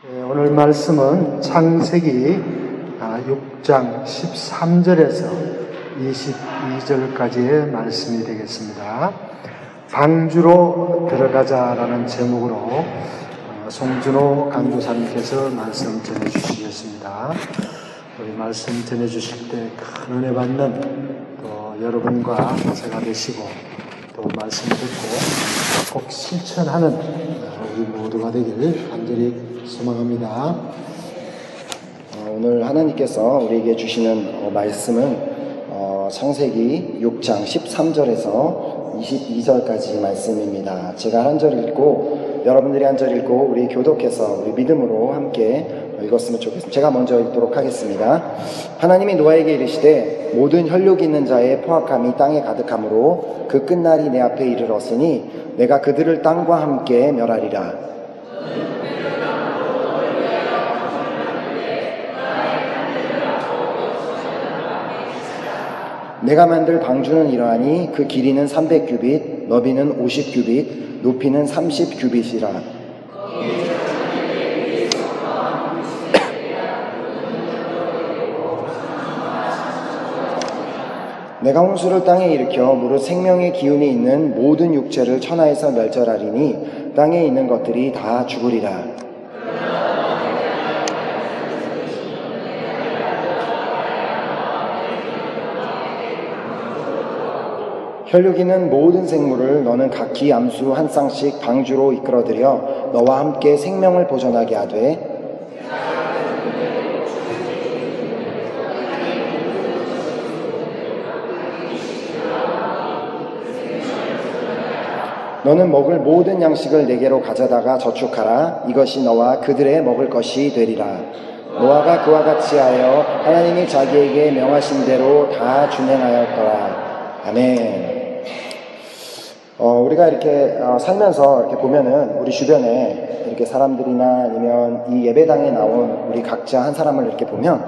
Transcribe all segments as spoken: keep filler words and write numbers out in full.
네, 오늘 말씀은 창세기 육 장 십삼 절에서 이십이 절까지의 말씀이 되겠습니다. 방주로 들어가자라는 제목으로 송준호 강도사님께서 말씀 전해주시겠습니다. 우리 말씀 전해주실 때 큰 은혜 받는 또 여러분과 제가 되시고 또 말씀 듣고 꼭 실천하는 우리 모두가 되길 간절히 소망합니다. 어, 오늘 하나님께서 우리에게 주시는 어, 말씀은 어, 창세기 육 장 십삼 절에서 이십이 절까지 말씀입니다. 제가 한 절 읽고 여러분들이 한 절 읽고 우리 교독해서 우리 믿음으로 함께 읽었으면 좋겠습니다. 제가 먼저 읽도록 하겠습니다. 하나님이 노아에게 이르시되 모든 혈육 있는 자의 포악함이 땅에 가득하므로 그 끝날이 내 앞에 이르렀으니 내가 그들을 땅과 함께 멸하리라. 내가 만들 방주는 이러하니 그 길이는 삼백 규빗, 너비는 오십 규빗, 높이는 삼십 규빗이라. 내가 홍수를 땅에 일으켜 무릇 생명의 기운이 있는 모든 육체를 천하에서 멸절하리니 땅에 있는 것들이 다 죽으리라. 혈육 있는 모든 생물을 너는 각기 암수 한 쌍씩 방주로 이끌어들여 너와 함께 생명을 보존하게 하되 너는 먹을 모든 양식을 내게로 가져다가 저축하라. 이것이 너와 그들의 먹을 것이 되리라. 노아가 그와 같이 하여 하나님이 자기에게 명하신 대로 다 준행하였더라. 아멘. 어, 우리가 이렇게 어, 살면서 이렇게 보면은 우리 주변에 이렇게 사람들이나 아니면 이 예배당에 나온 우리 각자 한 사람을 이렇게 보면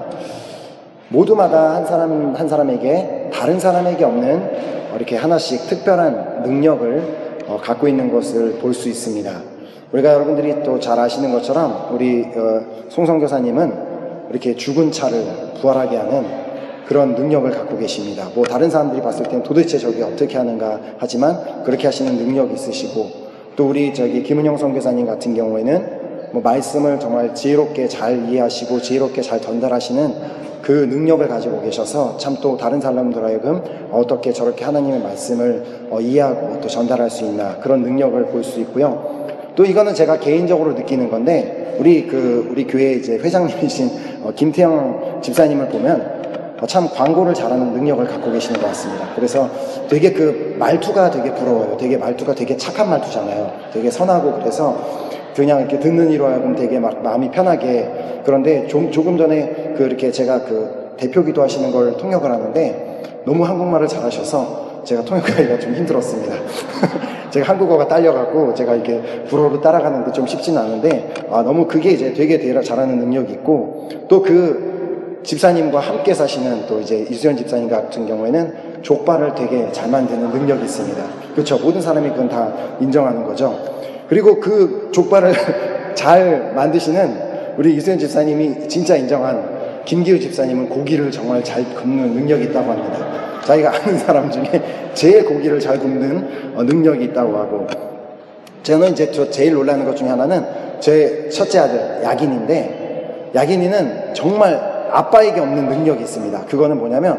모두마다 한 사람 한 사람에게 다른 사람에게 없는 어, 이렇게 하나씩 특별한 능력을 어, 갖고 있는 것을 볼 수 있습니다. 우리가 여러분들이 또 잘 아시는 것처럼 우리 어, 송성교사님은 이렇게 죽은 차를 부활하게 하는 그런 능력을 갖고 계십니다. 뭐 다른 사람들이 봤을 때는 도대체 저게 어떻게 하는가 하지만 그렇게 하시는 능력이 있으시고, 또 우리 저기 김은영 선교사님 같은 경우에는 뭐 말씀을 정말 지혜롭게 잘 이해하시고 지혜롭게 잘 전달하시는 그 능력을 가지고 계셔서 참 또 다른 사람들 하여금 어떻게 저렇게 하나님의 말씀을 어, 이해하고 또 전달할 수 있나 그런 능력을 볼 수 있고요. 또 이거는 제가 개인적으로 느끼는 건데 우리 그 우리 교회 이제 회장님이신 어, 김태형 집사님을 보면 참 광고를 잘하는 능력을 갖고 계시는 것 같습니다. 그래서 되게 그 말투가 되게 부러워요. 되게 말투가 되게 착한 말투잖아요. 되게 선하고 그래서 그냥 이렇게 듣는 이로 하여금 되게 막 마음이 편하게. 그런데 좀, 조금 전에 그 이렇게 제가 그 대표 기도하시는 걸 통역을 하는데 너무 한국말을 잘하셔서 제가 통역하기가 좀 힘들었습니다. 제가 한국어가 딸려갖고 제가 이렇게 불어로 따라가는데 좀 쉽지는 않은데 아, 너무 그게 이제 되게 잘하는 능력이 있고, 또 그 집사님과 함께 사시는 또 이제 이수연 집사님 같은 경우에는 족발을 되게 잘 만드는 능력이 있습니다. 그렇죠. 모든 사람이 그건 다 인정하는 거죠. 그리고 그 족발을 잘 만드시는 우리 이수연 집사님이 진짜 인정한 김기우 집사님은 고기를 정말 잘 굽는 능력이 있다고 합니다. 자기가 아는 사람 중에 제일 고기를 잘 굽는 능력이 있다고 하고, 저는 이제 저 제일 놀라는 것 중에 하나는 제 첫째 아들 야긴인데, 야긴이는 정말 아빠에게 없는 능력이 있습니다. 그거는 뭐냐면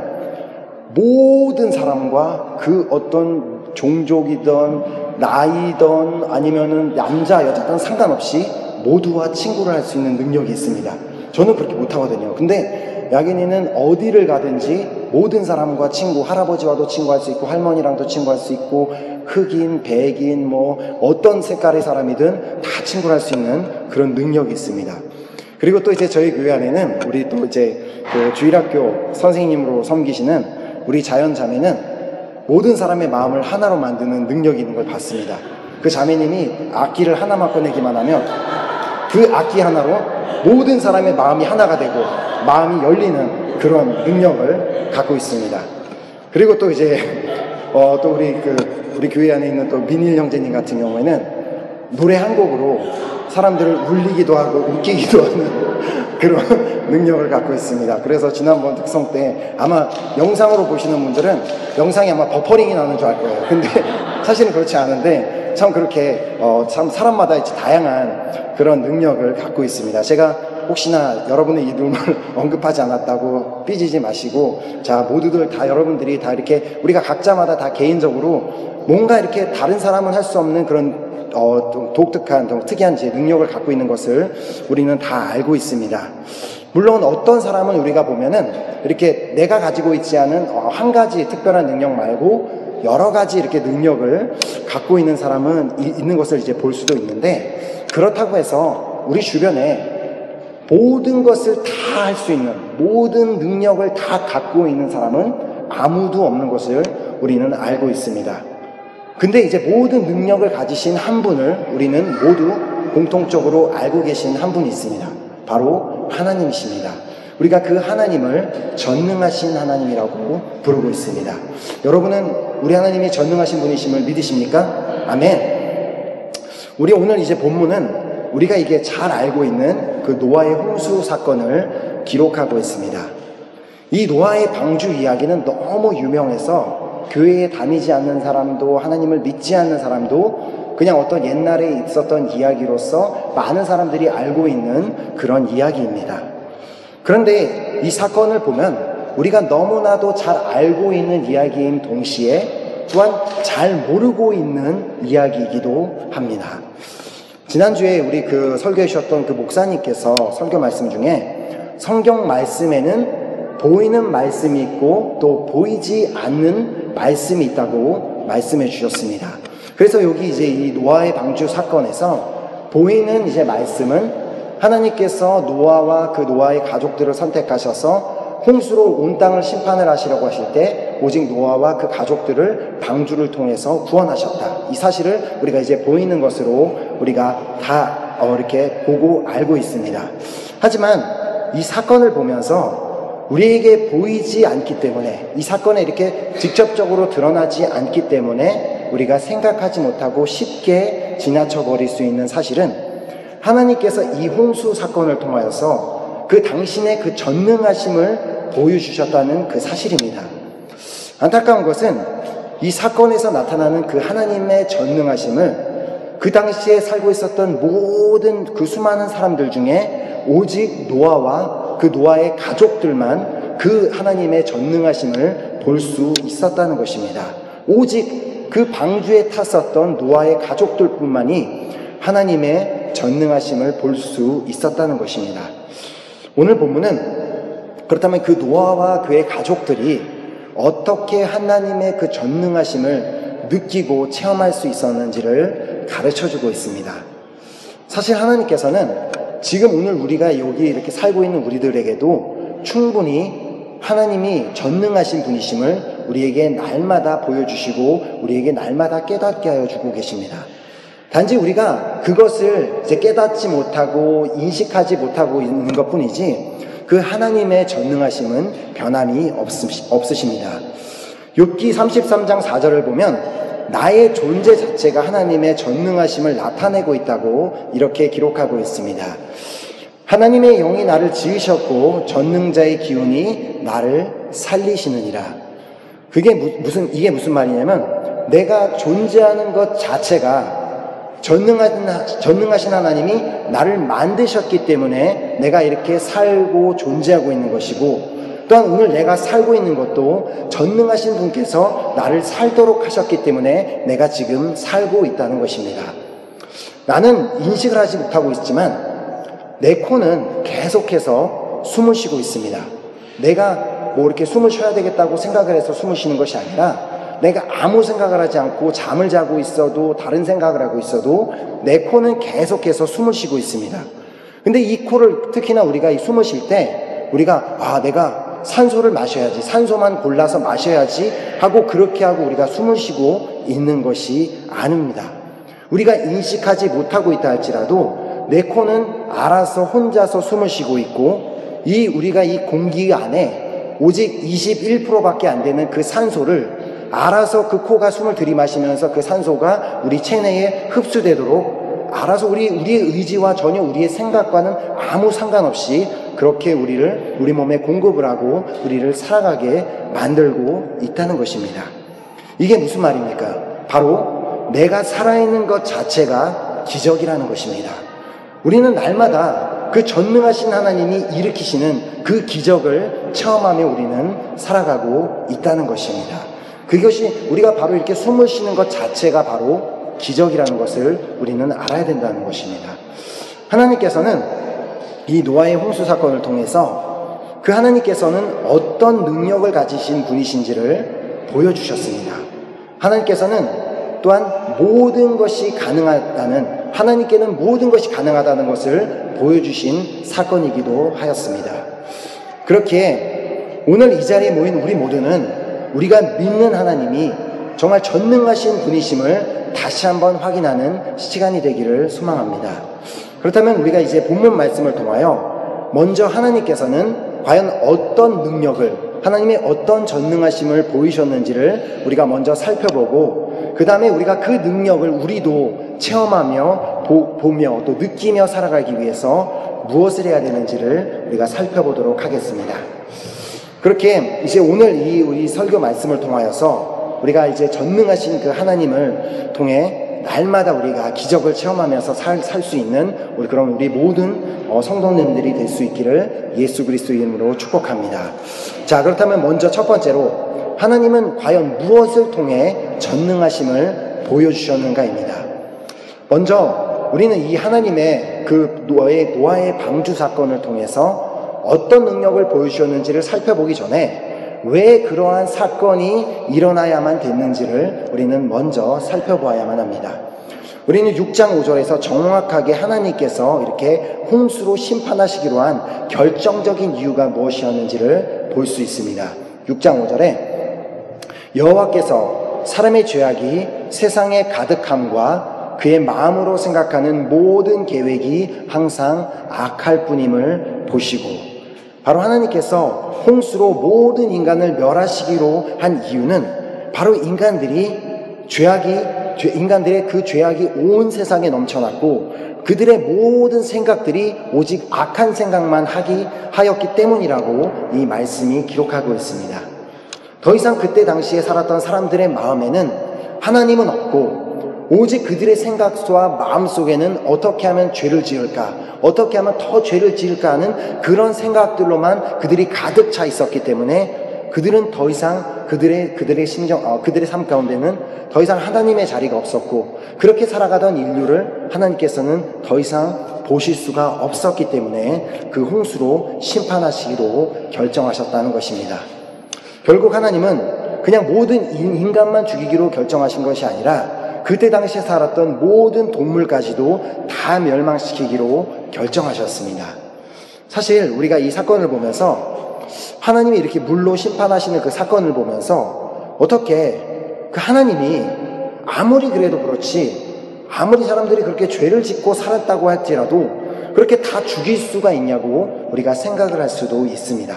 모든 사람과 그 어떤 종족이든 나이든 아니면은 남자 여자든 상관없이 모두와 친구를 할 수 있는 능력이 있습니다. 저는 그렇게 못하거든요. 근데 야긴이는 어디를 가든지 모든 사람과 친구, 할아버지와도 친구할 수 있고 할머니랑도 친구할 수 있고 흑인, 백인, 뭐 어떤 색깔의 사람이든 다 친구를 할 수 있는 그런 능력이 있습니다. 그리고 또 이제 저희 교회 안에는 우리 또 이제 그 주일학교 선생님으로 섬기시는 우리 자연 자매는 모든 사람의 마음을 하나로 만드는 능력이 있는 걸 봤습니다. 그 자매님이 악기를 하나만 꺼내기만 하면 그 악기 하나로 모든 사람의 마음이 하나가 되고 마음이 열리는 그런 능력을 갖고 있습니다. 그리고 또 이제 어 또 우리 그 우리 교회 안에 있는 또 민일 형제님 같은 경우에는 노래 한 곡으로 사람들을 울리기도 하고 웃기기도 하는 그런 능력을 갖고 있습니다. 그래서 지난번 특송 때 아마 영상으로 보시는 분들은 영상이 아마 버퍼링이 나는 줄 알 거예요. 근데 사실은 그렇지 않은데 참 그렇게 어, 참 사람마다 이제 다양한 그런 능력을 갖고 있습니다. 제가 혹시나 여러분의 이름을 언급하지 않았다고 삐지지 마시고, 자, 모두들 다 여러분들이 다 이렇게 우리가 각자마다 다 개인적으로 뭔가 이렇게 다른 사람은 할 수 없는 그런 어, 좀 독특한, 좀 특이한 이제 능력을 갖고 있는 것을 우리는 다 알고 있습니다. 물론 어떤 사람은 우리가 보면은 이렇게 내가 가지고 있지 않은 어, 한 가지 특별한 능력 말고 여러 가지 이렇게 능력을 갖고 있는 사람은 이, 있는 것을 이제 볼 수도 있는데, 그렇다고 해서 우리 주변에 모든 것을 다 할 수 있는, 모든 능력을 다 갖고 있는 사람은 아무도 없는 것을 우리는 알고 있습니다. 근데 이제 모든 능력을 가지신 한 분을 우리는 모두 공통적으로 알고 계신 한 분이 있습니다. 바로 하나님이십니다. 우리가 그 하나님을 전능하신 하나님이라고 부르고 있습니다. 여러분은 우리 하나님이 전능하신 분이심을 믿으십니까? 아멘. 우리 오늘 이제 본문은 우리가 이게 잘 알고 있는 그 노아의 홍수 사건을 기록하고 있습니다. 이 노아의 방주 이야기는 너무 유명해서 교회에 다니지 않는 사람도, 하나님을 믿지 않는 사람도 그냥 어떤 옛날에 있었던 이야기로서 많은 사람들이 알고 있는 그런 이야기입니다. 그런데 이 사건을 보면 우리가 너무나도 잘 알고 있는 이야기인 동시에 또한 잘 모르고 있는 이야기이기도 합니다. 지난주에 우리 그 설교해 주셨던 그 목사님께서 설교 말씀 중에 성경 말씀에는 보이는 말씀이 있고 또 보이지 않는 말씀이 있다고 말씀해 주셨습니다. 그래서 여기 이제 이 노아의 방주 사건에서 보이는 이제 말씀은 하나님께서 노아와 그 노아의 가족들을 선택하셔서 홍수로 온 땅을 심판을 하시려고 하실 때 오직 노아와 그 가족들을 방주를 통해서 구원하셨다. 이 사실을 우리가 이제 보이는 것으로 우리가 다 어 이렇게 보고 알고 있습니다. 하지만 이 사건을 보면서 우리에게 보이지 않기 때문에, 이 사건에 이렇게 직접적으로 드러나지 않기 때문에 우리가 생각하지 못하고 쉽게 지나쳐 버릴 수 있는 사실은, 하나님께서 이 홍수 사건을 통하여서 그 당신의 그 전능하심을 보여주셨다는 그 사실입니다. 안타까운 것은 이 사건에서 나타나는 그 하나님의 전능하심을 그 당시에 살고 있었던 모든 그 수많은 사람들 중에 오직 노아와 그 노아의 가족들만 그 하나님의 전능하심을 볼 수 있었다는 것입니다. 오직 그 방주에 탔었던 노아의 가족들뿐만이 하나님의 전능하심을 볼 수 있었다는 것입니다. 오늘 본문은 그렇다면 그 노아와 그의 가족들이 어떻게 하나님의 그 전능하심을 느끼고 체험할 수 있었는지를 가르쳐주고 있습니다. 사실 하나님께서는 지금 오늘 우리가 여기 이렇게 살고 있는 우리들에게도 충분히 하나님이 전능하신 분이심을 우리에게 날마다 보여주시고 우리에게 날마다 깨닫게 하여 주고 계십니다. 단지 우리가 그것을 이제 깨닫지 못하고 인식하지 못하고 있는 것 뿐이지 그 하나님의 전능하심은 변함이 없으십니다. 욥기 삼십삼 장 사 절을 보면 나의 존재 자체가 하나님의 전능하심을 나타내고 있다고 이렇게 기록하고 있습니다. 하나님의 영이 나를 지으셨고 전능자의 기운이 나를 살리시느니라. 그게 무슨, 이게 무슨 말이냐면 내가 존재하는 것 자체가 전능하신, 전능하신 하나님이 나를 만드셨기 때문에 내가 이렇게 살고 존재하고 있는 것이고, 또한 오늘 내가 살고 있는 것도 전능하신 분께서 나를 살도록 하셨기 때문에 내가 지금 살고 있다는 것입니다. 나는 인식을 하지 못하고 있지만 내 코는 계속해서 숨을 쉬고 있습니다. 내가 뭐 이렇게 숨을 쉬어야 되겠다고 생각을 해서 숨을 쉬는 것이 아니라 내가 아무 생각을 하지 않고 잠을 자고 있어도 다른 생각을 하고 있어도 내 코는 계속해서 숨을 쉬고 있습니다. 근데 이 코를 특히나 우리가 이 숨을 쉴 때 우리가 아 내가 산소를 마셔야지, 산소만 골라서 마셔야지 하고 그렇게 하고 우리가 숨을 쉬고 있는 것이 아닙니다. 우리가 인식하지 못하고 있다 할지라도 내 코는 알아서 혼자서 숨을 쉬고 있고 이 우리가 이 공기 안에 오직 이십일 퍼센트밖에 안 되는 그 산소를 알아서 그 코가 숨을 들이마시면서 그 산소가 우리 체내에 흡수되도록 알아서 우리, 우리의 의지와 전혀 우리의 생각과는 아무 상관없이 그렇게 우리를, 우리 몸에 공급을 하고 우리를 살아가게 만들고 있다는 것입니다. 이게 무슨 말입니까? 바로 내가 살아있는 것 자체가 기적이라는 것입니다. 우리는 날마다 그 전능하신 하나님이 일으키시는 그 기적을 체험하며 우리는 살아가고 있다는 것입니다. 그것이 우리가 바로 이렇게 숨을 쉬는 것 자체가 바로 기적이라는 것을 우리는 알아야 된다는 것입니다. 하나님께서는 이 노아의 홍수 사건을 통해서 그 하나님께서는 어떤 능력을 가지신 분이신지를 보여주셨습니다. 하나님께서는 또한 모든 것이 가능하다는, 하나님께는 모든 것이 가능하다는 것을 보여주신 사건이기도 하였습니다. 그렇게 오늘 이 자리에 모인 우리 모두는 우리가 믿는 하나님이 정말 전능하신 분이심을 다시 한번 확인하는 시간이 되기를 소망합니다. 그렇다면 우리가 이제 본문 말씀을 통하여 먼저 하나님께서는 과연 어떤 능력을, 하나님의 어떤 전능하심을 보이셨는지를 우리가 먼저 살펴보고, 그 다음에 우리가 그 능력을 우리도 체험하며 보, 보며 또 느끼며 살아가기 위해서 무엇을 해야 되는지를 우리가 살펴보도록 하겠습니다. 그렇게 이제 오늘 이 우리 설교 말씀을 통하여서 우리가 이제 전능하신 그 하나님을 통해 날마다 우리가 기적을 체험하면서 살 수 있는 우리 그런 우리 모든 어, 성도님들이 될 수 있기를 예수 그리스도 이름으로 축복합니다. 자, 그렇다면 먼저 첫 번째로 하나님은 과연 무엇을 통해 전능하심을 보여주셨는가입니다. 먼저 우리는 이 하나님의 그 노아의, 노아의 방주 사건을 통해서 어떤 능력을 보여주셨는지를 살펴보기 전에 왜 그러한 사건이 일어나야만 됐는지를 우리는 먼저 살펴보아야만 합니다. 우리는 육 장 오 절에서 정확하게 하나님께서 이렇게 홍수로 심판하시기로 한 결정적인 이유가 무엇이었는지를 볼 수 있습니다. 육 장 오 절에 여호와께서 사람의 죄악이 세상에 가득함과 그의 마음으로 생각하는 모든 계획이 항상 악할 뿐임을 보시고, 바로 하나님께서 홍수로 모든 인간을 멸하시기로 한 이유는 바로 인간들이 죄악이 인간들의 그 죄악이 온 세상에 넘쳐났고 그들의 모든 생각들이 오직 악한 생각만 하기 하였기 때문이라고 이 말씀이 기록하고 있습니다. 더 이상 그때 당시에 살았던 사람들의 마음에는 하나님은 없고 오직 그들의 생각과 마음속에는 어떻게 하면 죄를 지을까, 어떻게 하면 더 죄를 지을까 하는 그런 생각들로만 그들이 가득 차 있었기 때문에 그들은 더 이상 그들의 그들의 심정, 어, 그들의 삶 가운데는 더 이상 하나님의 자리가 없었고 그렇게 살아가던 인류를 하나님께서는 더 이상 보실 수가 없었기 때문에 그 홍수로 심판하시기로 결정하셨다는 것입니다. 결국 하나님은 그냥 모든 인간만 죽이기로 결정하신 것이 아니라 그때 당시에 살았던 모든 동물까지도 다 멸망시키기로 결정하셨습니다. 사실 우리가 이 사건을 보면서 하나님이 이렇게 물로 심판하시는 그 사건을 보면서 어떻게 그 하나님이 아무리 그래도 그렇지, 아무리 사람들이 그렇게 죄를 짓고 살았다고 할지라도 그렇게 다 죽일 수가 있냐고 우리가 생각을 할 수도 있습니다.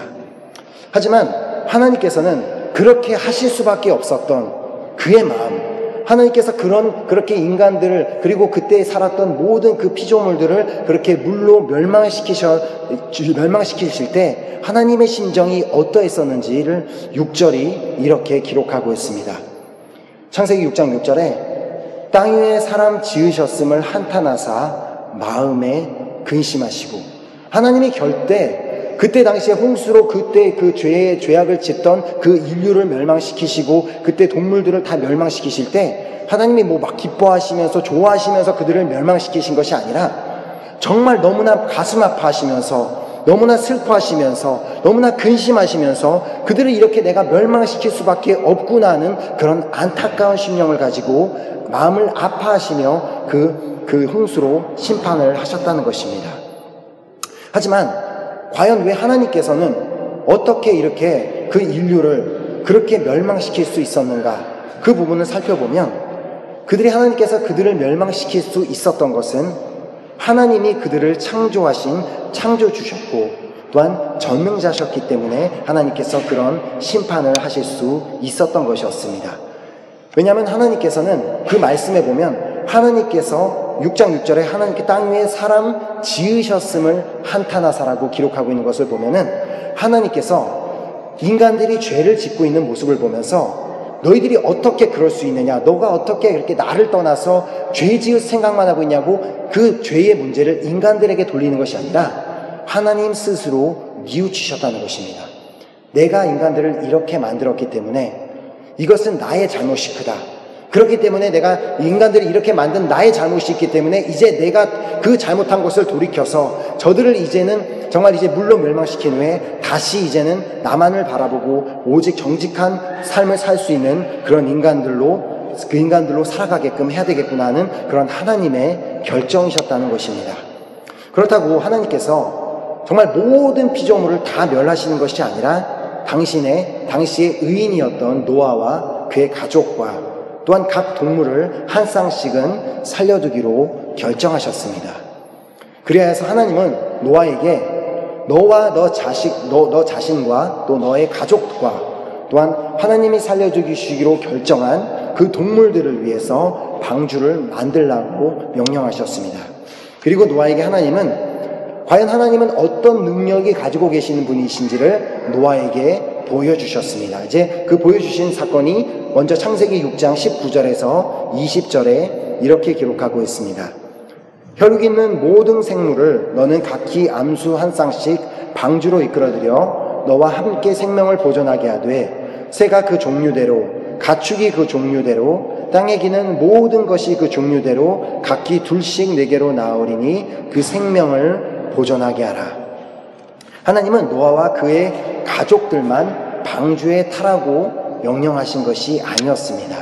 하지만 하나님께서는 그렇게 하실 수밖에 없었던 그의 마음, 하나님께서 그런 그렇게 인간들을 그리고 그때 살았던 모든 그 피조물들을 그렇게 물로 멸망시키셔 멸망시키실 때 하나님의 심정이 어떠했었는지를 육 절이 이렇게 기록하고 있습니다. 창세기 육 장 육 절에 땅 위에 사람 지으셨음을 한탄하사 마음에 근심하시고, 하나님이 결대 그때 당시에 홍수로 그때 그 죄의 죄악을 짓던 그 인류를 멸망시키시고 그때 동물들을 다 멸망시키실 때 하나님이 뭐 막 기뻐하시면서 좋아하시면서 그들을 멸망시키신 것이 아니라 정말 너무나 가슴 아파하시면서 너무나 슬퍼하시면서 너무나 근심하시면서 그들을 이렇게 내가 멸망시킬 수밖에 없구나 하는 그런 안타까운 심령을 가지고 마음을 아파하시며 그, 그 홍수로 심판을 하셨다는 것입니다. 하지만 과연 왜 하나님께서는 어떻게 이렇게 그 인류를 그렇게 멸망시킬 수 있었는가, 그 부분을 살펴보면 그들이 하나님께서 그들을 멸망시킬 수 있었던 것은 하나님이 그들을 창조하신 창조주셨고 또한 전능자셨기 때문에 하나님께서 그런 심판을 하실 수 있었던 것이었습니다. 왜냐하면 하나님께서는 그 말씀에 보면 하나님께서 육 장 육 절에 하나님께 땅 위에 사람 지으셨음을 한탄하사라고 기록하고 있는 것을 보면은 하나님께서 인간들이 죄를 짓고 있는 모습을 보면서 너희들이 어떻게 그럴 수 있느냐, 너가 어떻게 그렇게 나를 떠나서 죄 지을 생각만 하고 있냐고 그 죄의 문제를 인간들에게 돌리는 것이 아니라 하나님 스스로 뉘우치셨다는 것입니다. 내가 인간들을 이렇게 만들었기 때문에 이것은 나의 잘못이 크다. 그렇기 때문에 내가 인간들이 이렇게 만든 나의 잘못이 있기 때문에 이제 내가 그 잘못한 것을 돌이켜서 저들을 이제는 정말 이제 물로 멸망시킨 후에 다시 이제는 나만을 바라보고 오직 정직한 삶을 살 수 있는 그런 인간들로 그 인간들로 살아가게끔 해야 되겠구나 하는 그런 하나님의 결정이셨다는 것입니다. 그렇다고 하나님께서 정말 모든 피조물을 다 멸하시는 것이 아니라 당신의 당시의 의인이었던 노아와 그의 가족과 또한 각 동물을 한 쌍씩은 살려두기로 결정하셨습니다. 그래야 해서 하나님은 노아에게 너와 너 자식, 너, 너 자신과 또 너의 가족과 또한 하나님이 살려주시기로 결정한 그 동물들을 위해서 방주를 만들라고 명령하셨습니다. 그리고 노아에게 하나님은 과연 하나님은 어떤 능력이 가지고 계시는 분이신지를 노아에게 보여주셨습니다. 이제 그 보여주신 사건이 먼저 창세기 육 장 십구 절에서 이십 절에 이렇게 기록하고 있습니다. 혈육 있는 모든 생물을 너는 각기 암수 한 쌍씩 방주로 이끌어들여 너와 함께 생명을 보존하게 하되 새가 그 종류대로 가축이 그 종류대로 땅에 기는 모든 것이 그 종류대로 각기 둘씩 네개로 나으리니 그 생명을 보존하게 하라. 하나님은 노아와 그의 가족들만 방주에 타라고 명령하신 것이 아니었습니다.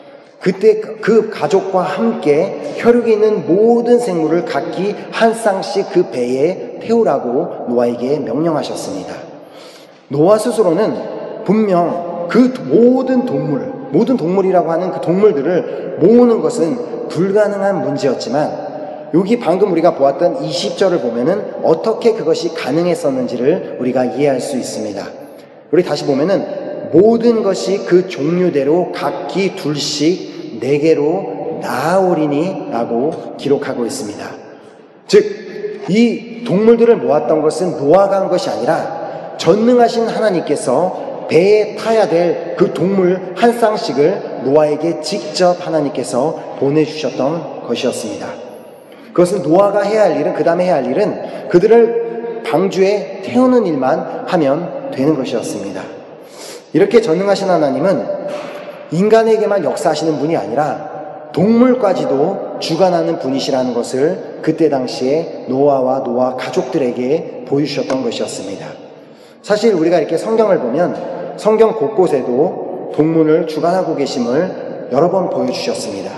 그때 그 가족과 함께 혈육이 있는 모든 생물을 각기 한 쌍씩 그 배에 태우라고 노아에게 명령하셨습니다. 노아 스스로는 분명 그 모든 동물, 모든 동물이라고 하는 그 동물들을 모으는 것은 불가능한 문제였지만 여기 방금 우리가 보았던 이십 절을 보면은 어떻게 그것이 가능했었는지를 우리가 이해할 수 있습니다. 우리 다시 보면은 모든 것이 그 종류대로 각기 둘씩 네 개로 나아오리니 라고 기록하고 있습니다. 즉, 이 동물들을 모았던 것은 노아가 한 것이 아니라 전능하신 하나님께서 배에 타야 될 그 동물 한 쌍씩을 노아에게 직접 하나님께서 보내주셨던 것이었습니다. 그것은 노아가 해야 할 일은, 그 다음에 해야 할 일은 그들을 방주에 태우는 일만 하면 되는 것이었습니다. 이렇게 전능하신 하나님은 인간에게만 역사하시는 분이 아니라 동물까지도 주관하는 분이시라는 것을 그때 당시에 노아와 노아 가족들에게 보여주셨던 것이었습니다. 사실 우리가 이렇게 성경을 보면 성경 곳곳에도 동물을 주관하고 계심을 여러 번 보여주셨습니다.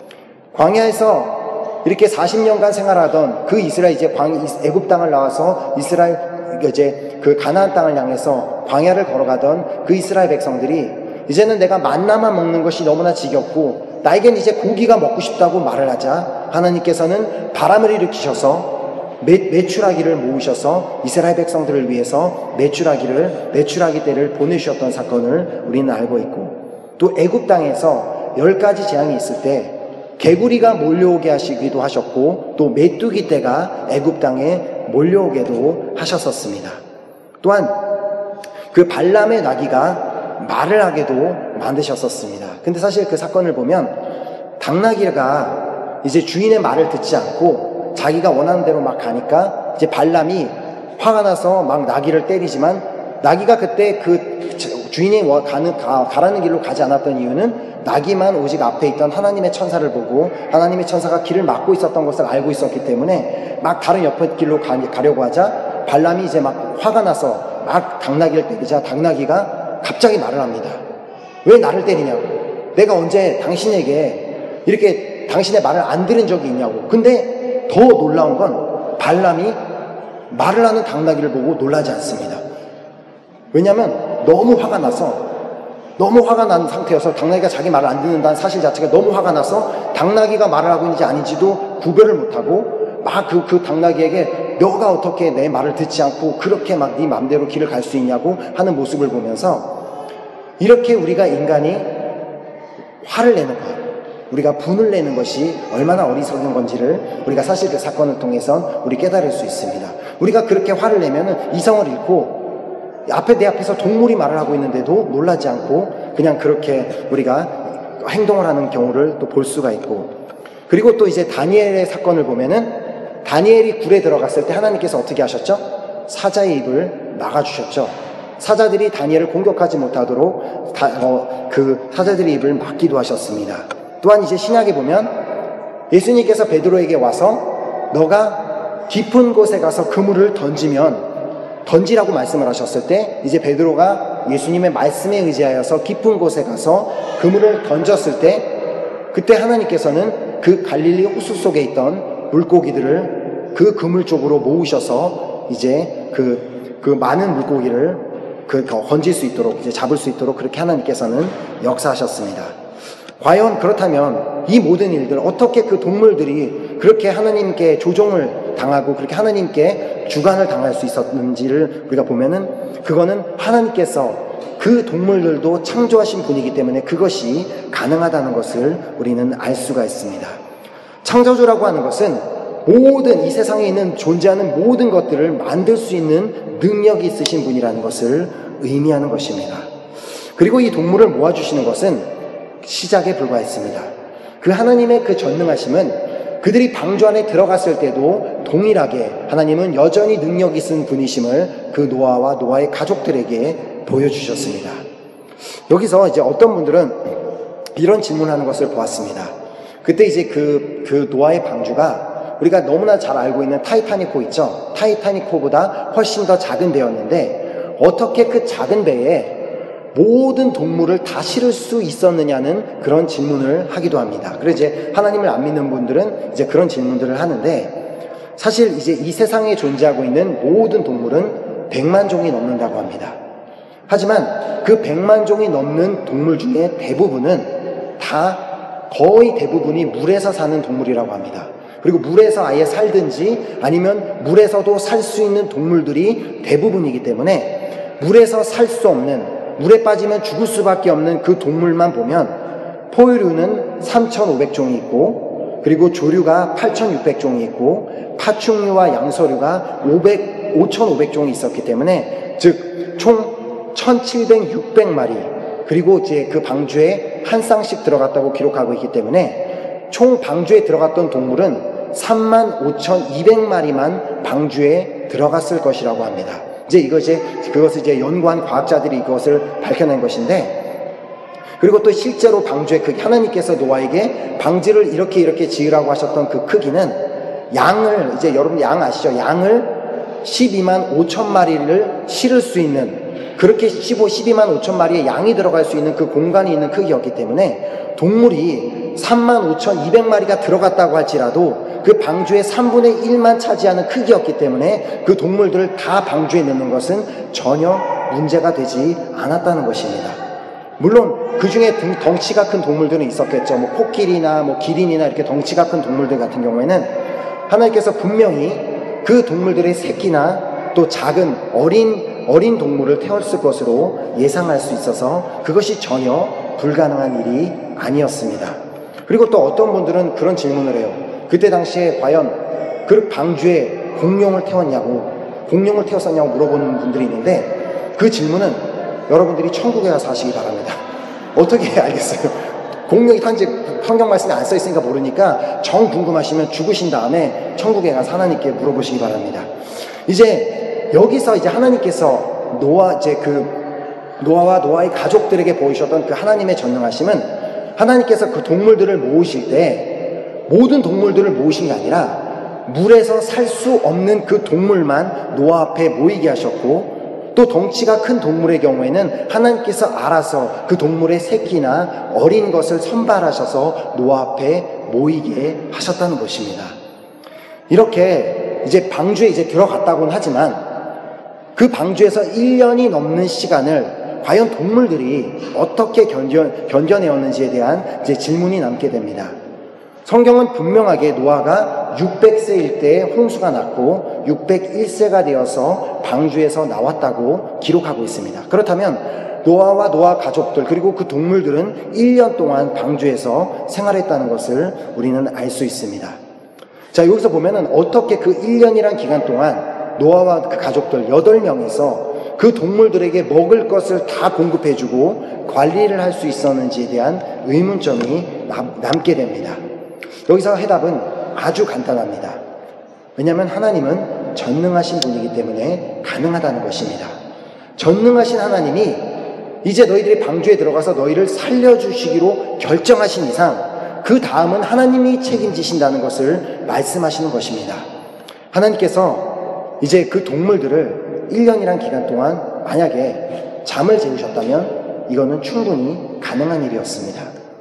광야에서 이렇게 사십 년간 생활하던 그 이스라엘 이제 광 애굽 땅을 나와서 이스라엘 이제 그 가나안 땅을 향해서 광야를 걸어가던 그 이스라엘 백성들이 이제는 내가 만나만 먹는 것이 너무나 지겹고 나에겐 이제 고기가 먹고 싶다고 말을 하자 하나님께서는 바람을 일으키셔서 매, 메추라기를 모으셔서 이스라엘 백성들을 위해서 메추라기를 메추라기 떼를 보내주셨던 사건을 우리는 알고 있고 또 애굽 땅에서 열 가지 재앙이 있을 때 개구리가 몰려오게 하시기도 하셨고 또 메뚜기 떼가 애굽 땅에 몰려오게도 하셨었습니다. 또한 그 발람의 나귀가 말을 하게도 만드셨었습니다. 근데 사실 그 사건을 보면 당나귀가 이제 주인의 말을 듣지 않고 자기가 원하는 대로 막 가니까 이제 발람이 화가 나서 막 나귀를 때리지만 나귀가 그때 그 주인이 가는, 가, 가라는 길로 가지 않았던 이유는 나귀만 오직 앞에 있던 하나님의 천사를 보고 하나님의 천사가 길을 막고 있었던 것을 알고 있었기 때문에 막 다른 옆에 길로 가, 가려고 하자 발람이 이제 막 화가 나서 막 당나귀를 때리자 당나귀가 갑자기 말을 합니다. 왜 나를 때리냐고. 내가 언제 당신에게 이렇게 당신의 말을 안 들은 적이 있냐고. 근데 더 놀라운 건 발람이 말을 하는 당나귀를 보고 놀라지 않습니다. 왜냐하면 너무 화가 나서 너무 화가 난 상태여서 당나귀가 자기 말을 안 듣는다는 사실 자체가 너무 화가 나서 당나귀가 말을 하고 있는지 아닌지도 구별을 못하고 막 그 그 당나귀에게 너가 어떻게 내 말을 듣지 않고 그렇게 막 네 맘대로 길을 갈 수 있냐고 하는 모습을 보면서 이렇게 우리가 인간이 화를 내는 것, 우리가 분을 내는 것이 얼마나 어리석은 건지를 우리가 사실 그 사건을 통해서 우리 깨달을 수 있습니다. 우리가 그렇게 화를 내면은 이성을 잃고 앞에 내 앞에서 동물이 말을 하고 있는데도 놀라지 않고 그냥 그렇게 우리가 행동을 하는 경우를 또 볼 수가 있고, 그리고 또 이제 다니엘의 사건을 보면은 다니엘이 굴에 들어갔을 때 하나님께서 어떻게 하셨죠? 사자의 입을 막아주셨죠. 사자들이 다니엘을 공격하지 못하도록 다, 어, 그 사자들의 입을 막기도 하셨습니다. 또한 이제 신약에 보면 예수님께서 베드로에게 와서 너가 깊은 곳에 가서 그물을 던지면 던지라고 말씀을 하셨을 때 이제 베드로가 예수님의 말씀에 의지하여서 깊은 곳에 가서 그물을 던졌을 때 그때 하나님께서는 그 갈릴리 호수 속에 있던 물고기들을 그 그물 쪽으로 모으셔서 이제 그, 그 많은 물고기를 그 건질 수 있도록 이제 잡을 수 있도록 그렇게 하나님께서는 역사하셨습니다. 과연 그렇다면 이 모든 일들 어떻게 그 동물들이 그렇게 하나님께 조종을 당하고 그렇게 하나님께 주관을 당할 수 있었는지를 우리가 보면은 그거는 하나님께서 그 동물들도 창조하신 분이기 때문에 그것이 가능하다는 것을 우리는 알 수가 있습니다. 창조주라고 하는 것은 모든 이 세상에 있는 존재하는 모든 것들을 만들 수 있는 능력이 있으신 분이라는 것을 의미하는 것입니다. 그리고 이 동물을 모아주시는 것은 시작에 불과했습니다. 그 하나님의 그 전능하심은 그들이 방주 안에 들어갔을 때도 동일하게 하나님은 여전히 능력 있은 분이심을 그 노아와 노아의 가족들에게 보여주셨습니다. 여기서 이제 어떤 분들은 이런 질문하는 것을 보았습니다. 그때 이제 그, 그 노아의 방주가 우리가 너무나 잘 알고 있는 타이타닉호 있죠? 타이타닉호보다 훨씬 더 작은 배였는데 어떻게 그 작은 배에 모든 동물을 다 실을 수 있었느냐는 그런 질문을 하기도 합니다. 그래서 이제 하나님을 안 믿는 분들은 이제 그런 질문들을 하는데 사실 이제 이 세상에 존재하고 있는 모든 동물은 백만 종이 넘는다고 합니다. 하지만 그 백만 종이 넘는 동물 중에 대부분은 다 거의 대부분이 물에서 사는 동물이라고 합니다. 그리고 물에서 아예 살든지 아니면 물에서도 살 수 있는 동물들이 대부분이기 때문에 물에서 살 수 없는, 물에 빠지면 죽을 수밖에 없는 그 동물만 보면 포유류는 삼천오백 종이 있고 그리고 조류가 팔천육백 종이 있고 파충류와 양서류가 오천오백 종이 있었기 때문에 즉 총 천칠백, 육백 마리 그리고 이제 그 방주에 한 쌍씩 들어갔다고 기록하고 있기 때문에 총 방주에 들어갔던 동물은 삼만 오천이백 마리만 방주에 들어갔을 것이라고 합니다. 이제 이것이, 그것을 이제 연구한 과학자들이 이것을 밝혀낸 것인데, 그리고 또 실제로 방주의 크기, 하나님께서 노아에게 방주를 이렇게 이렇게 지으라고 하셨던 그 크기는 양을, 이제 여러분 양 아시죠? 양을 십이만 오천 마리를 실을 수 있는, 그렇게 십이만 오천 마리의 양이 들어갈 수 있는 그 공간이 있는 크기였기 때문에 동물이 삼만 오천이백 마리가 들어갔다고 할지라도 그 방주의 삼분의 일만 차지하는 크기였기 때문에 그 동물들을 다 방주에 넣는 것은 전혀 문제가 되지 않았다는 것입니다. 물론 그 중에 덩치가 큰 동물들은 있었겠죠. 뭐 코끼리나 뭐 기린이나 이렇게 덩치가 큰 동물들 같은 경우에는 하나님께서 분명히 그 동물들의 새끼나 또 작은 어린 어린 동물을 태웠을 것으로 예상할 수 있어서 그것이 전혀 불가능한 일이 아니었습니다. 그리고 또 어떤 분들은 그런 질문을 해요. 그때 당시에 과연 그 방주에 공룡을 태웠냐고, 공룡을 태웠었냐고 물어보는 분들이 있는데 그 질문은 여러분들이 천국에 가서 하시기 바랍니다. 어떻게 알겠어요? 공룡이 탄지 성경 말씀에 안 써 있으니까 모르니까 정 궁금하시면 죽으신 다음에 천국에 가서 하나님께 물어보시기 바랍니다. 이제 여기서 이제 하나님께서 노아, 이제 그 노아와 노아의 가족들에게 보이셨던 그 하나님의 전능하심은 하나님께서 그 동물들을 모으실 때 모든 동물들을 모으신 게 아니라 물에서 살 수 없는 그 동물만 노아 앞에 모이게 하셨고 또 덩치가 큰 동물의 경우에는 하나님께서 알아서 그 동물의 새끼나 어린 것을 선발하셔서 노아 앞에 모이게 하셨다는 것입니다. 이렇게 이제 방주에 이제 들어갔다고는 하지만 그 방주에서 일 년이 넘는 시간을 과연 동물들이 어떻게 견뎌, 견뎌내었는지에 대한 이제 질문이 남게 됩니다. 성경은 분명하게 노아가 육백 세일 때 홍수가 났고 육백일 세가 되어서 방주에서 나왔다고 기록하고 있습니다. 그렇다면 노아와 노아 가족들 그리고 그 동물들은 일 년 동안 방주에서 생활했다는 것을 우리는 알 수 있습니다. 자, 여기서 보면은 어떻게 그 일 년이란 기간 동안 노아와 그 가족들 여덟 명이서 그 동물들에게 먹을 것을 다 공급해주고 관리를 할 수 있었는지에 대한 의문점이 남, 남게 됩니다. 여기서 해답은 아주 간단합니다. 왜냐하면 하나님은 전능하신 분이기 때문에 가능하다는 것입니다. 전능하신 하나님이 이제 너희들이 방주에 들어가서 너희를 살려주시기로 결정하신 이상 그 다음은 하나님이 책임지신다는 것을 말씀하시는 것입니다. 하나님께서 이제 그 동물들을 일 년이란 기간 동안 만약에 잠을 재우셨다면 이거는 충분히 가능한 일이었습니다.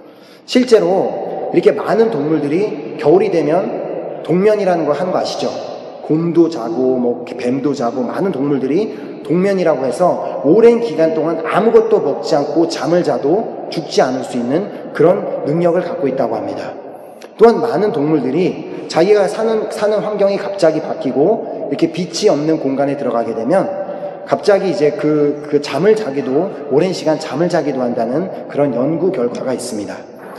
실제로 이렇게 많은 동물들이 겨울이 되면 동면이라는 걸 하는 거 아시죠? 곰도 자고 뭐 뱀도 자고 많은 동물들이 동면이라고 해서 오랜 기간 동안 아무것도 먹지 않고 잠을 자도 죽지 않을 수 있는 그런 능력을 갖고 있다고 합니다. 또한 많은 동물들이 자기가 사는, 사는 환경이 갑자기 바뀌고 이렇게 빛이 없는 공간에 들어가게 되면 갑자기 이제 그, 그 잠을 자기도 오랜 시간 잠을 자기도 한다는 그런 연구 결과가 있습니다.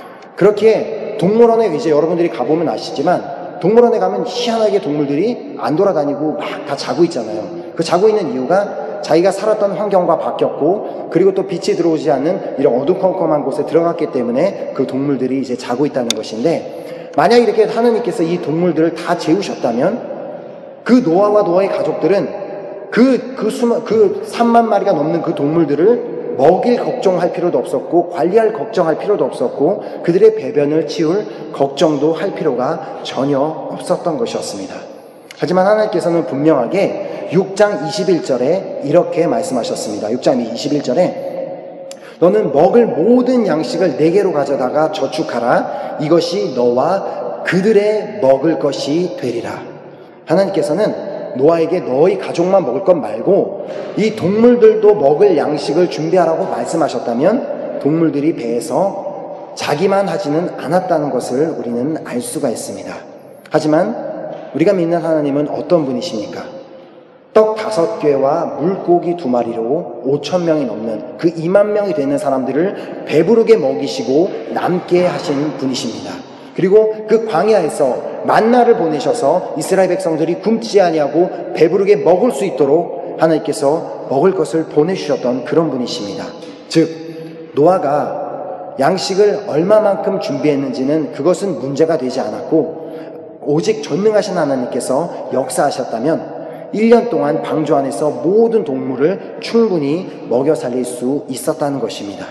그렇게 동물원에 이제 여러분들이 가보면 아시지만 동물원에 가면 희한하게 동물들이 안 돌아다니고 막 다 자고 있잖아요. 그 자고 있는 이유가 자기가 살았던 환경과 바뀌었고 그리고 또 빛이 들어오지 않는 이런 어두컴컴한 곳에 들어갔기 때문에 그 동물들이 이제 자고 있다는 것인데, 만약 이렇게 하나님께서 이 동물들을 다 재우셨다면 그 노아와 노아의 가족들은 그, 그 수만, 그 삼만 마리가 넘는 그 동물들을 먹일 걱정할 필요도 없었고 관리할 걱정할 필요도 없었고 그들의 배변을 치울 걱정도 할 필요가 전혀 없었던 것이었습니다. 하지만 하나님께서는 분명하게 육 장 이십일 절에 이렇게 말씀하셨습니다. 육 장 이십일 절에 너는 먹을 모든 양식을 내게로 가져다가 저축하라. 이것이 너와 그들의 먹을 것이 되리라. 하나님께서는 노아에게 너희 가족만 먹을 것 말고 이 동물들도 먹을 양식을 준비하라고 말씀하셨다면 동물들이 배에서 자기만 하지는 않았다는 것을 우리는 알 수가 있습니다. 하지만 우리가 믿는 하나님은 어떤 분이십니까? 떡 다섯 개와 물고기 두 마리로 오천 명이 넘는 그 이만 명이 되는 사람들을 배부르게 먹이시고 남게 하신 분이십니다. 그리고 그 광야에서 만나를 보내셔서 이스라엘 백성들이 굶지 아니하고 배부르게 먹을 수 있도록 하나님께서 먹을 것을 보내주셨던 그런 분이십니다. 즉 노아가 양식을 얼마만큼 준비했는지는 그것은 문제가 되지 않았고 오직 전능하신 하나님께서 역사하셨다면 일 년 동안 방주 안에서 모든 동물을 충분히 먹여 살릴 수 있었다는 것입니다.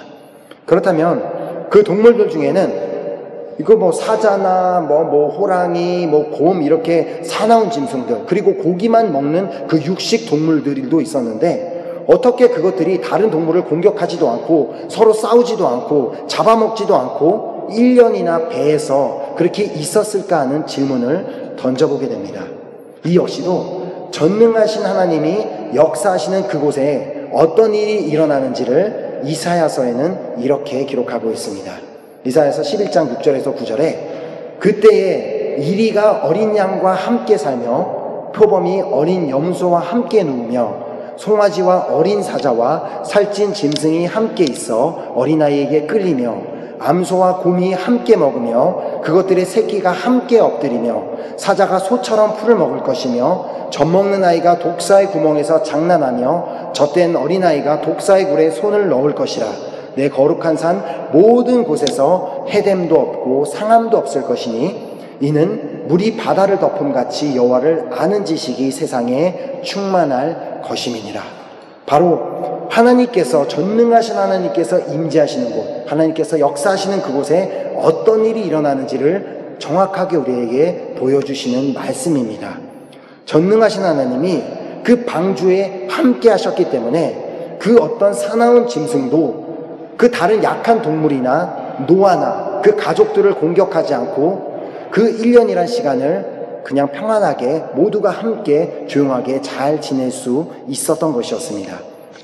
그렇다면 그 동물들 중에는 이거 뭐 사자나 뭐, 뭐 호랑이, 뭐 곰 이렇게 사나운 짐승들 그리고 고기만 먹는 그 육식 동물들도 있었는데 어떻게 그것들이 다른 동물을 공격하지도 않고 서로 싸우지도 않고 잡아먹지도 않고 일 년이나 배에서 그렇게 있었을까 하는 질문을 던져보게 됩니다. 이 역시도 전능하신 하나님이 역사하시는 그곳에 어떤 일이 일어나는지를 이사야서에는 이렇게 기록하고 있습니다. 이사야서 십일 장 육 절에서 구 절에 그때에 이리가 어린 양과 함께 살며 표범이 어린 염소와 함께 누우며 송아지와 어린 사자와 살찐 짐승이 함께 있어 어린아이에게 끌리며 암소와 곰이 함께 먹으며 그것들의 새끼가 함께 엎드리며 사자가 소처럼 풀을 먹을 것이며 젖먹는 아이가 독사의 구멍에서 장난하며 젖된 어린아이가 독사의 굴에 손을 넣을 것이라. 내 거룩한 산 모든 곳에서 해됨도 없고 상함도 없을 것이니 이는 물이 바다를 덮음같이 여호와를 아는 지식이 세상에 충만할 것임이니라. 바로 하나님께서 전능하신 하나님께서 임재하시는 곳, 하나님께서 역사하시는 그곳에 어떤 일이 일어나는지를 정확하게 우리에게 보여주시는 말씀입니다. 전능하신 하나님이 그 방주에 함께 하셨기 때문에 그 어떤 사나운 짐승도 그 다른 약한 동물이나 노아나 그 가족들을 공격하지 않고 그 일 년이란 시간을 그냥 평안하게 모두가 함께 조용하게 잘 지낼 수 있었던 것이었습니다.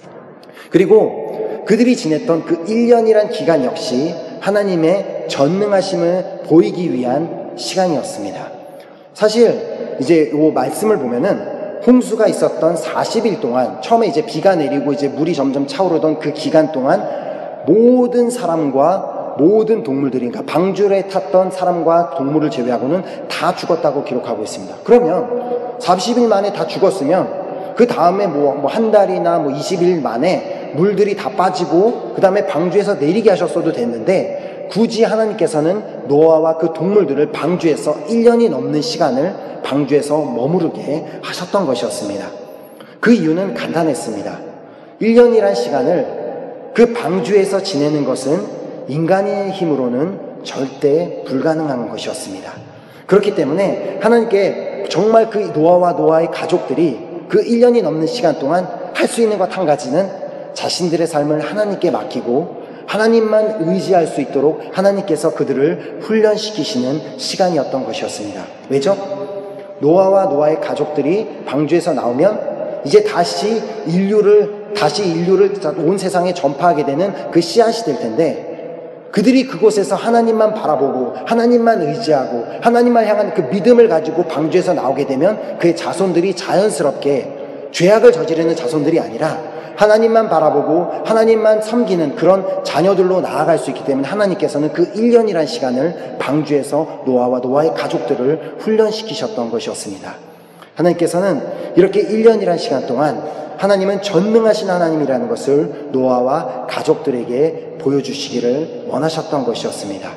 그리고 그들이 지냈던 그 일 년이란 기간 역시 하나님의 전능하심을 보이기 위한 시간이었습니다. 사실 이제 이 말씀을 보면은 홍수가 있었던 사십 일 동안, 처음에 이제 비가 내리고 이제 물이 점점 차오르던 그 기간 동안 모든 사람과 모든 동물들이, 그러니까 방주에 탔던 사람과 동물을 제외하고는 다 죽었다고 기록하고 있습니다. 그러면 사십 일 만에 다 죽었으면 그 다음에 뭐, 뭐 한 달이나 뭐 이십 일 만에 물들이 다 빠지고 그 다음에 방주에서 내리게 하셨어도 됐는데, 굳이 하나님께서는 노아와 그 동물들을 방주에서 일 년이 넘는 시간을 방주에서 머무르게 하셨던 것이었습니다. 그 이유는 간단했습니다. 일 년이란 시간을 그 방주에서 지내는 것은 인간의 힘으로는 절대 불가능한 것이었습니다. 그렇기 때문에 하나님께 정말 그 노아와 노아의 가족들이 그 일 년이 넘는 시간 동안 할 수 있는 것 한 가지는 자신들의 삶을 하나님께 맡기고 하나님만 의지할 수 있도록 하나님께서 그들을 훈련시키시는 시간이었던 것이었습니다. 왜죠? 노아와 노아의 가족들이 방주에서 나오면 이제 다시 인류를 다시 인류를 온 세상에 전파하게 되는 그 씨앗이 될 텐데, 그들이 그곳에서 하나님만 바라보고 하나님만 의지하고 하나님만 향한 그 믿음을 가지고 방주에서 나오게 되면 그의 자손들이 자연스럽게 죄악을 저지르는 자손들이 아니라 하나님만 바라보고 하나님만 섬기는 그런 자녀들로 나아갈 수 있기 때문에 하나님께서는 그 일 년이란 시간을 방주에서 노아와 노아의 가족들을 훈련시키셨던 것이었습니다. 하나님께서는 이렇게 일 년이란 시간 동안 하나님은 전능하신 하나님이라는 것을 노아와 가족들에게 보여주시기를 원하셨던 것이었습니다.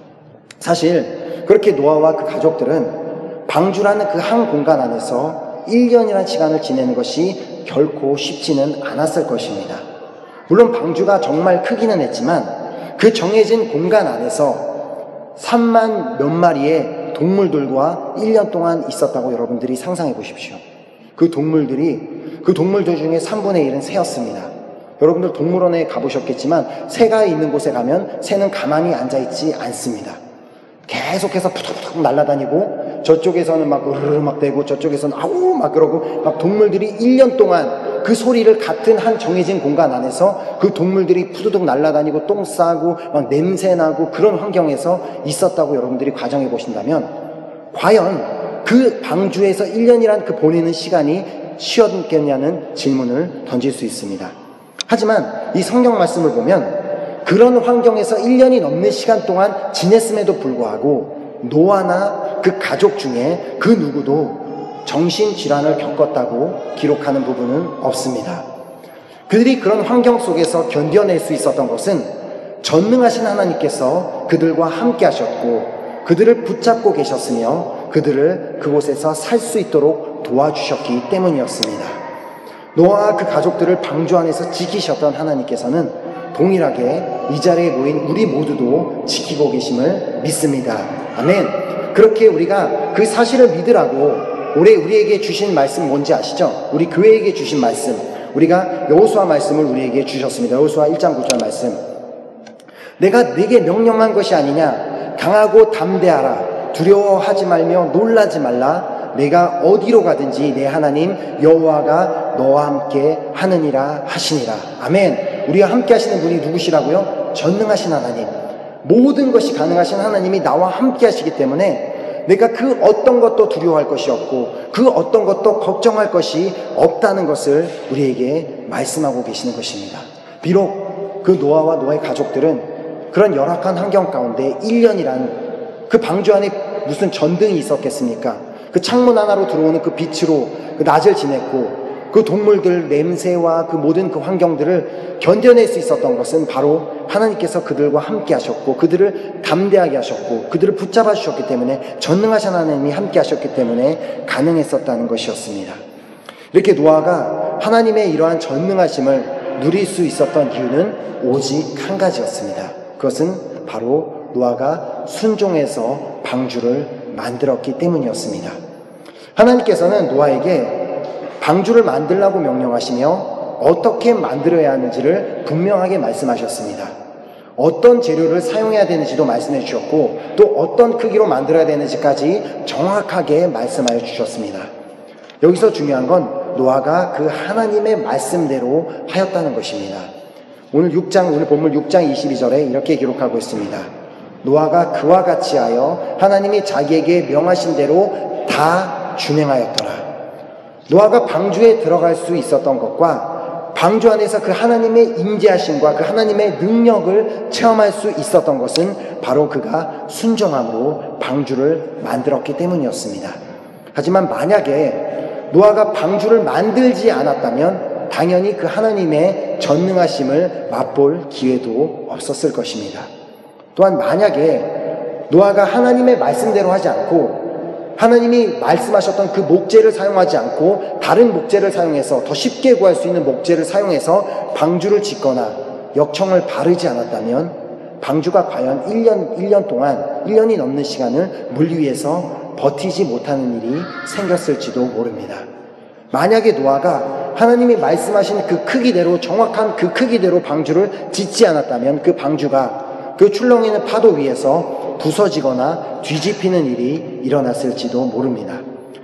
사실 그렇게 노아와 그 가족들은 방주라는 그 한 공간 안에서 일 년이라는 시간을 지내는 것이 결코 쉽지는 않았을 것입니다. 물론 방주가 정말 크기는 했지만 그 정해진 공간 안에서 삼만 몇 마리의 동물들과 일 년 동안 있었다고 여러분들이 상상해 보십시오. 그 동물들이, 그 동물들 중에 삼분의 일은 새였습니다. 여러분들 동물원에 가보셨겠지만 새가 있는 곳에 가면 새는 가만히 앉아있지 않습니다. 계속해서 푸덕푸덕 날아다니고 저쪽에서는 막 으르르 막 대고 저쪽에서는 아우 막 그러고 막 동물들이 일 년 동안 그 소리를 같은 한 정해진 공간 안에서 그 동물들이 푸드득 날아다니고 똥 싸고 막 냄새나고 그런 환경에서 있었다고 여러분들이 가정해 보신다면 과연 그 방주에서 일 년이란 그 보내는 시간이 쉬었겠냐는 질문을 던질 수 있습니다. 하지만 이 성경 말씀을 보면 그런 환경에서 일 년이 넘는 시간 동안 지냈음에도 불구하고 노아나 그 가족 중에 그 누구도 정신질환을 겪었다고 기록하는 부분은 없습니다. 그들이 그런 환경 속에서 견뎌낼 수 있었던 것은 전능하신 하나님께서 그들과 함께 하셨고 그들을 붙잡고 계셨으며 그들을 그곳에서 살 수 있도록 도와주셨기 때문이었습니다. 노아와 그 가족들을 방주 안에서 지키셨던 하나님께서는 동일하게 이 자리에 모인 우리 모두도 지키고 계심을 믿습니다. 아멘. 그렇게 우리가 그 사실을 믿으라고 올해 우리에게 주신 말씀 뭔지 아시죠? 우리 교회에게 주신 말씀, 우리가 여호수아 말씀을 우리에게 주셨습니다. 여호수아 일 장 구 절 말씀, 내가 네게 명령한 것이 아니냐? 강하고 담대하라. 두려워하지 말며 놀라지 말라. 내가 어디로 가든지 내 하나님 여호와가 너와 함께 하느니라 하시니라. 아멘. 우리와 함께 하시는 분이 누구시라고요? 전능하신 하나님, 모든 것이 가능하신 하나님이 나와 함께 하시기 때문에 내가 그 어떤 것도 두려워할 것이 없고 그 어떤 것도 걱정할 것이 없다는 것을 우리에게 말씀하고 계시는 것입니다. 비록 그 노아와 노아의 가족들은 그런 열악한 환경 가운데 일 년이란 그 방주 안에 무슨 전등이 있었겠습니까? 그 창문 하나로 들어오는 그 빛으로 그 낮을 지냈고 그 동물들 냄새와 그 모든 그 환경들을 견뎌낼 수 있었던 것은 바로 하나님께서 그들과 함께 하셨고 그들을 담대하게 하셨고 그들을 붙잡아 주셨기 때문에, 전능하신 하나님이 함께 하셨기 때문에 가능했었다는 것이었습니다. 이렇게 노아가 하나님의 이러한 전능하심을 누릴 수 있었던 이유는 오직 한 가지였습니다. 그것은 바로 노아가 순종해서 방주를 만들었기 때문이었습니다. 하나님께서는 노아에게 방주를 만들라고 명령하시며 어떻게 만들어야 하는지를 분명하게 말씀하셨습니다. 어떤 재료를 사용해야 되는지도 말씀해 주셨고 또 어떤 크기로 만들어야 되는지까지 정확하게 말씀하여 주셨습니다. 여기서 중요한 건 노아가 그 하나님의 말씀대로 하였다는 것입니다. 오늘 육 장, 오늘 본문 육 장 이십이 절에 이렇게 기록하고 있습니다. 노아가 그와 같이 하여 하나님이 자기에게 명하신 대로 다 준행하였더라. 노아가 방주에 들어갈 수 있었던 것과 방주 안에서 그 하나님의 임재하심과 그 하나님의 능력을 체험할 수 있었던 것은 바로 그가 순종함으로 방주를 만들었기 때문이었습니다. 하지만 만약에 노아가 방주를 만들지 않았다면 당연히 그 하나님의 전능하심을 맛볼 기회도 없었을 것입니다. 또한 만약에 노아가 하나님의 말씀대로 하지 않고 하나님이 말씀하셨던 그 목재를 사용하지 않고 다른 목재를 사용해서 더 쉽게 구할 수 있는 목재를 사용해서 방주를 짓거나 역청을 바르지 않았다면 방주가 과연 일 년, 일 년 동안 일 년이 넘는 시간을 물 위에서 버티지 못하는 일이 생겼을지도 모릅니다. 만약에 노아가 하나님이 말씀하신 그 크기대로 정확한 그 크기대로 방주를 짓지 않았다면 그 방주가 그 출렁이는 파도 위에서 부서지거나 뒤집히는 일이 일어났을지도 모릅니다.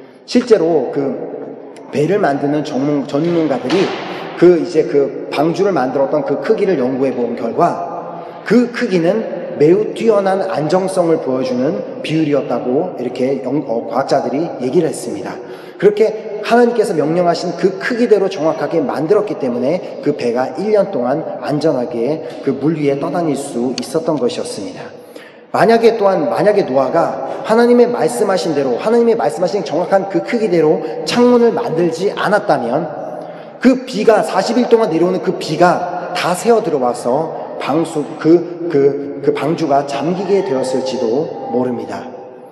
실제로 그 배를 만드는 전문, 전문가들이 그 이제 그 방주를 만들었던 그 크기를 연구해 본 결과 그 크기는 매우 뛰어난 안정성을 보여주는 비율이었다고 이렇게 영, 어, 과학자들이 얘기를 했습니다. 그렇게 하나님께서 명령하신 그 크기대로 정확하게 만들었기 때문에 그 배가 일 년 동안 안전하게 그 물 위에 떠다닐 수 있었던 것이었습니다. 만약에 또한 만약에 노아가 하나님의 말씀하신 대로 하나님의 말씀하신 정확한 그 크기대로 창문을 만들지 않았다면 그 비가 사십 일 동안 내려오는 그 비가 다 새어 들어와서 방수 그, 그, 그 방주가 잠기게 되었을지도 모릅니다.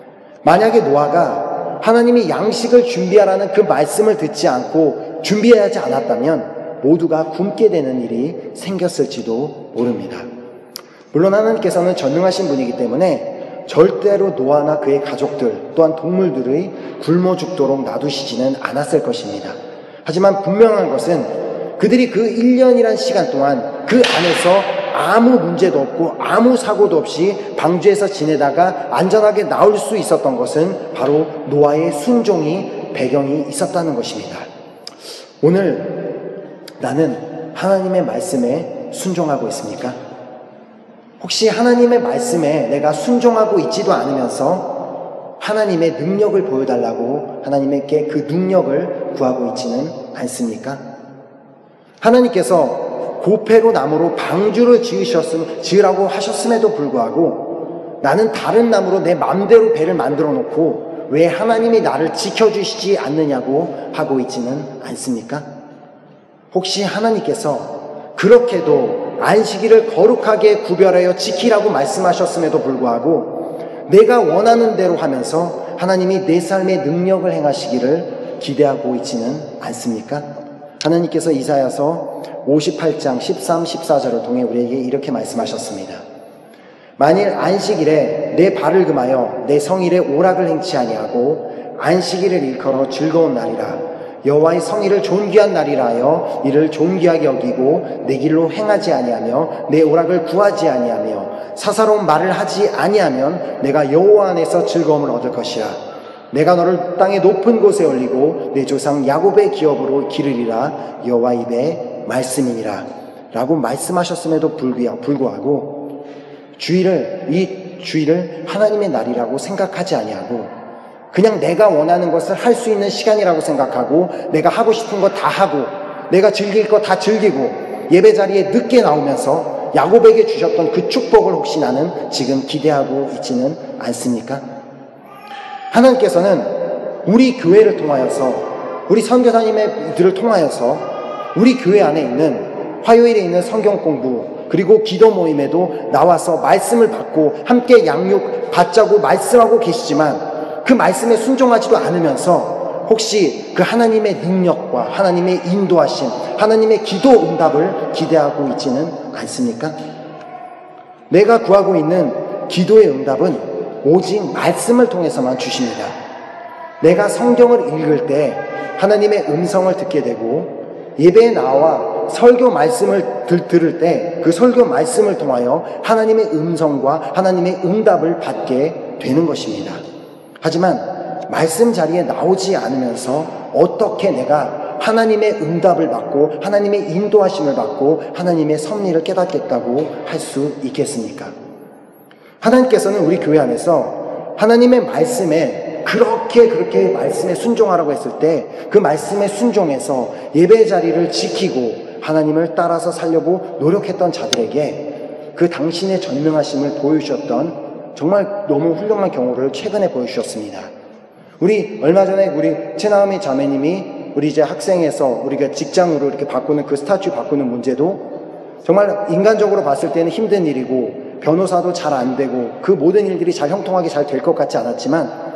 만약에 노아가 하나님이 양식을 준비하라는 그 말씀을 듣지 않고 준비하지 않았다면 모두가 굶게 되는 일이 생겼을지도 모릅니다. 물론 하나님께서는 전능하신 분이기 때문에 절대로 노아나 그의 가족들 또한 동물들의 굶어 죽도록 놔두시지는 않았을 것입니다. 하지만 분명한 것은 그들이 그 일 년이란 시간 동안 그 안에서 아무 문제도 없고 아무 사고도 없이 방주에서 지내다가 안전하게 나올 수 있었던 것은 바로 노아의 순종이 배경이 있었다는 것입니다. 오늘 나는 하나님의 말씀에 순종하고 있습니까? 혹시 하나님의 말씀에 내가 순종하고 있지도 않으면서 하나님의 능력을 보여달라고 하나님께 그 능력을 구하고 있지는 않습니까? 하나님께서 고패로 나무로 방주를 지으셨음, 지으라고 하셨음에도 불구하고 나는 다른 나무로 내 마음대로 배를 만들어 놓고 왜 하나님이 나를 지켜주시지 않느냐고 하고 있지는 않습니까? 혹시 하나님께서 그렇게도 안식일을 거룩하게 구별하여 지키라고 말씀하셨음에도 불구하고 내가 원하는 대로 하면서 하나님이 내 삶의 능력을 행하시기를 기대하고 있지는 않습니까? 하나님께서 이사야서 오십팔 장 십삼, 십사 절을 통해 우리에게 이렇게 말씀하셨습니다. 만일 안식일에 내 발을 금하여 내 성일에 오락을 행치 아니하고 안식일을 일컬어 즐거운 날이라 여호와의 성일을 존귀한 날이라 하여 이를 존귀하게 여기고 내 길로 행하지 아니하며 내 오락을 구하지 아니하며 사사로운 말을 하지 아니하면 내가 여호와 안에서 즐거움을 얻을 것이라. 내가 너를 땅의 높은 곳에 올리고 내 조상 야곱의 기업으로 기르리라. 여호와 입의 말씀이니라 라고 말씀하셨음에도 불구하고 주일을 이 주일을 하나님의 날이라고 생각하지 아니하고 그냥 내가 원하는 것을 할 수 있는 시간이라고 생각하고 내가 하고 싶은 거 다 하고 내가 즐길 거 다 즐기고 예배 자리에 늦게 나오면서 야곱에게 주셨던 그 축복을 혹시 나는 지금 기대하고 있지는 않습니까? 하나님께서는 우리 교회를 통하여서 우리 선교사님들을 통하여서 우리 교회 안에 있는 화요일에 있는 성경 공부 그리고 기도 모임에도 나와서 말씀을 받고 함께 양육 받자고 말씀하고 계시지만 그 말씀에 순종하지도 않으면서 혹시 그 하나님의 능력과 하나님의 인도하심, 하나님의 기도 응답을 기대하고 있지는 않습니까? 내가 구하고 있는 기도의 응답은 오직 말씀을 통해서만 주십니다. 내가 성경을 읽을 때 하나님의 음성을 듣게 되고 예배에 나와 설교 말씀을 들, 들을 때 그 설교 말씀을 통하여 하나님의 음성과 하나님의 응답을 받게 되는 것입니다. 하지만 말씀 자리에 나오지 않으면서 어떻게 내가 하나님의 응답을 받고 하나님의 인도하심을 받고 하나님의 섭리를 깨닫겠다고 할 수 있겠습니까? 하나님께서는 우리 교회 안에서 하나님의 말씀에 그렇게 그렇게 말씀에 순종하라고 했을 때 그 말씀에 순종해서 예배 자리를 지키고 하나님을 따라서 살려고 노력했던 자들에게 그 당신의 전능하심을 보여주셨던 정말 너무 훌륭한 경우를 최근에 보여주셨습니다. 우리 얼마 전에 우리 최나은미 자매님이 우리 이제 학생에서 우리가 직장으로 이렇게 바꾸는 그 스타튜 바꾸는 문제도 정말 인간적으로 봤을 때는 힘든 일이고 변호사도 잘 안 되고 그 모든 일들이 잘 형통하게 잘 될 것 같지 않았지만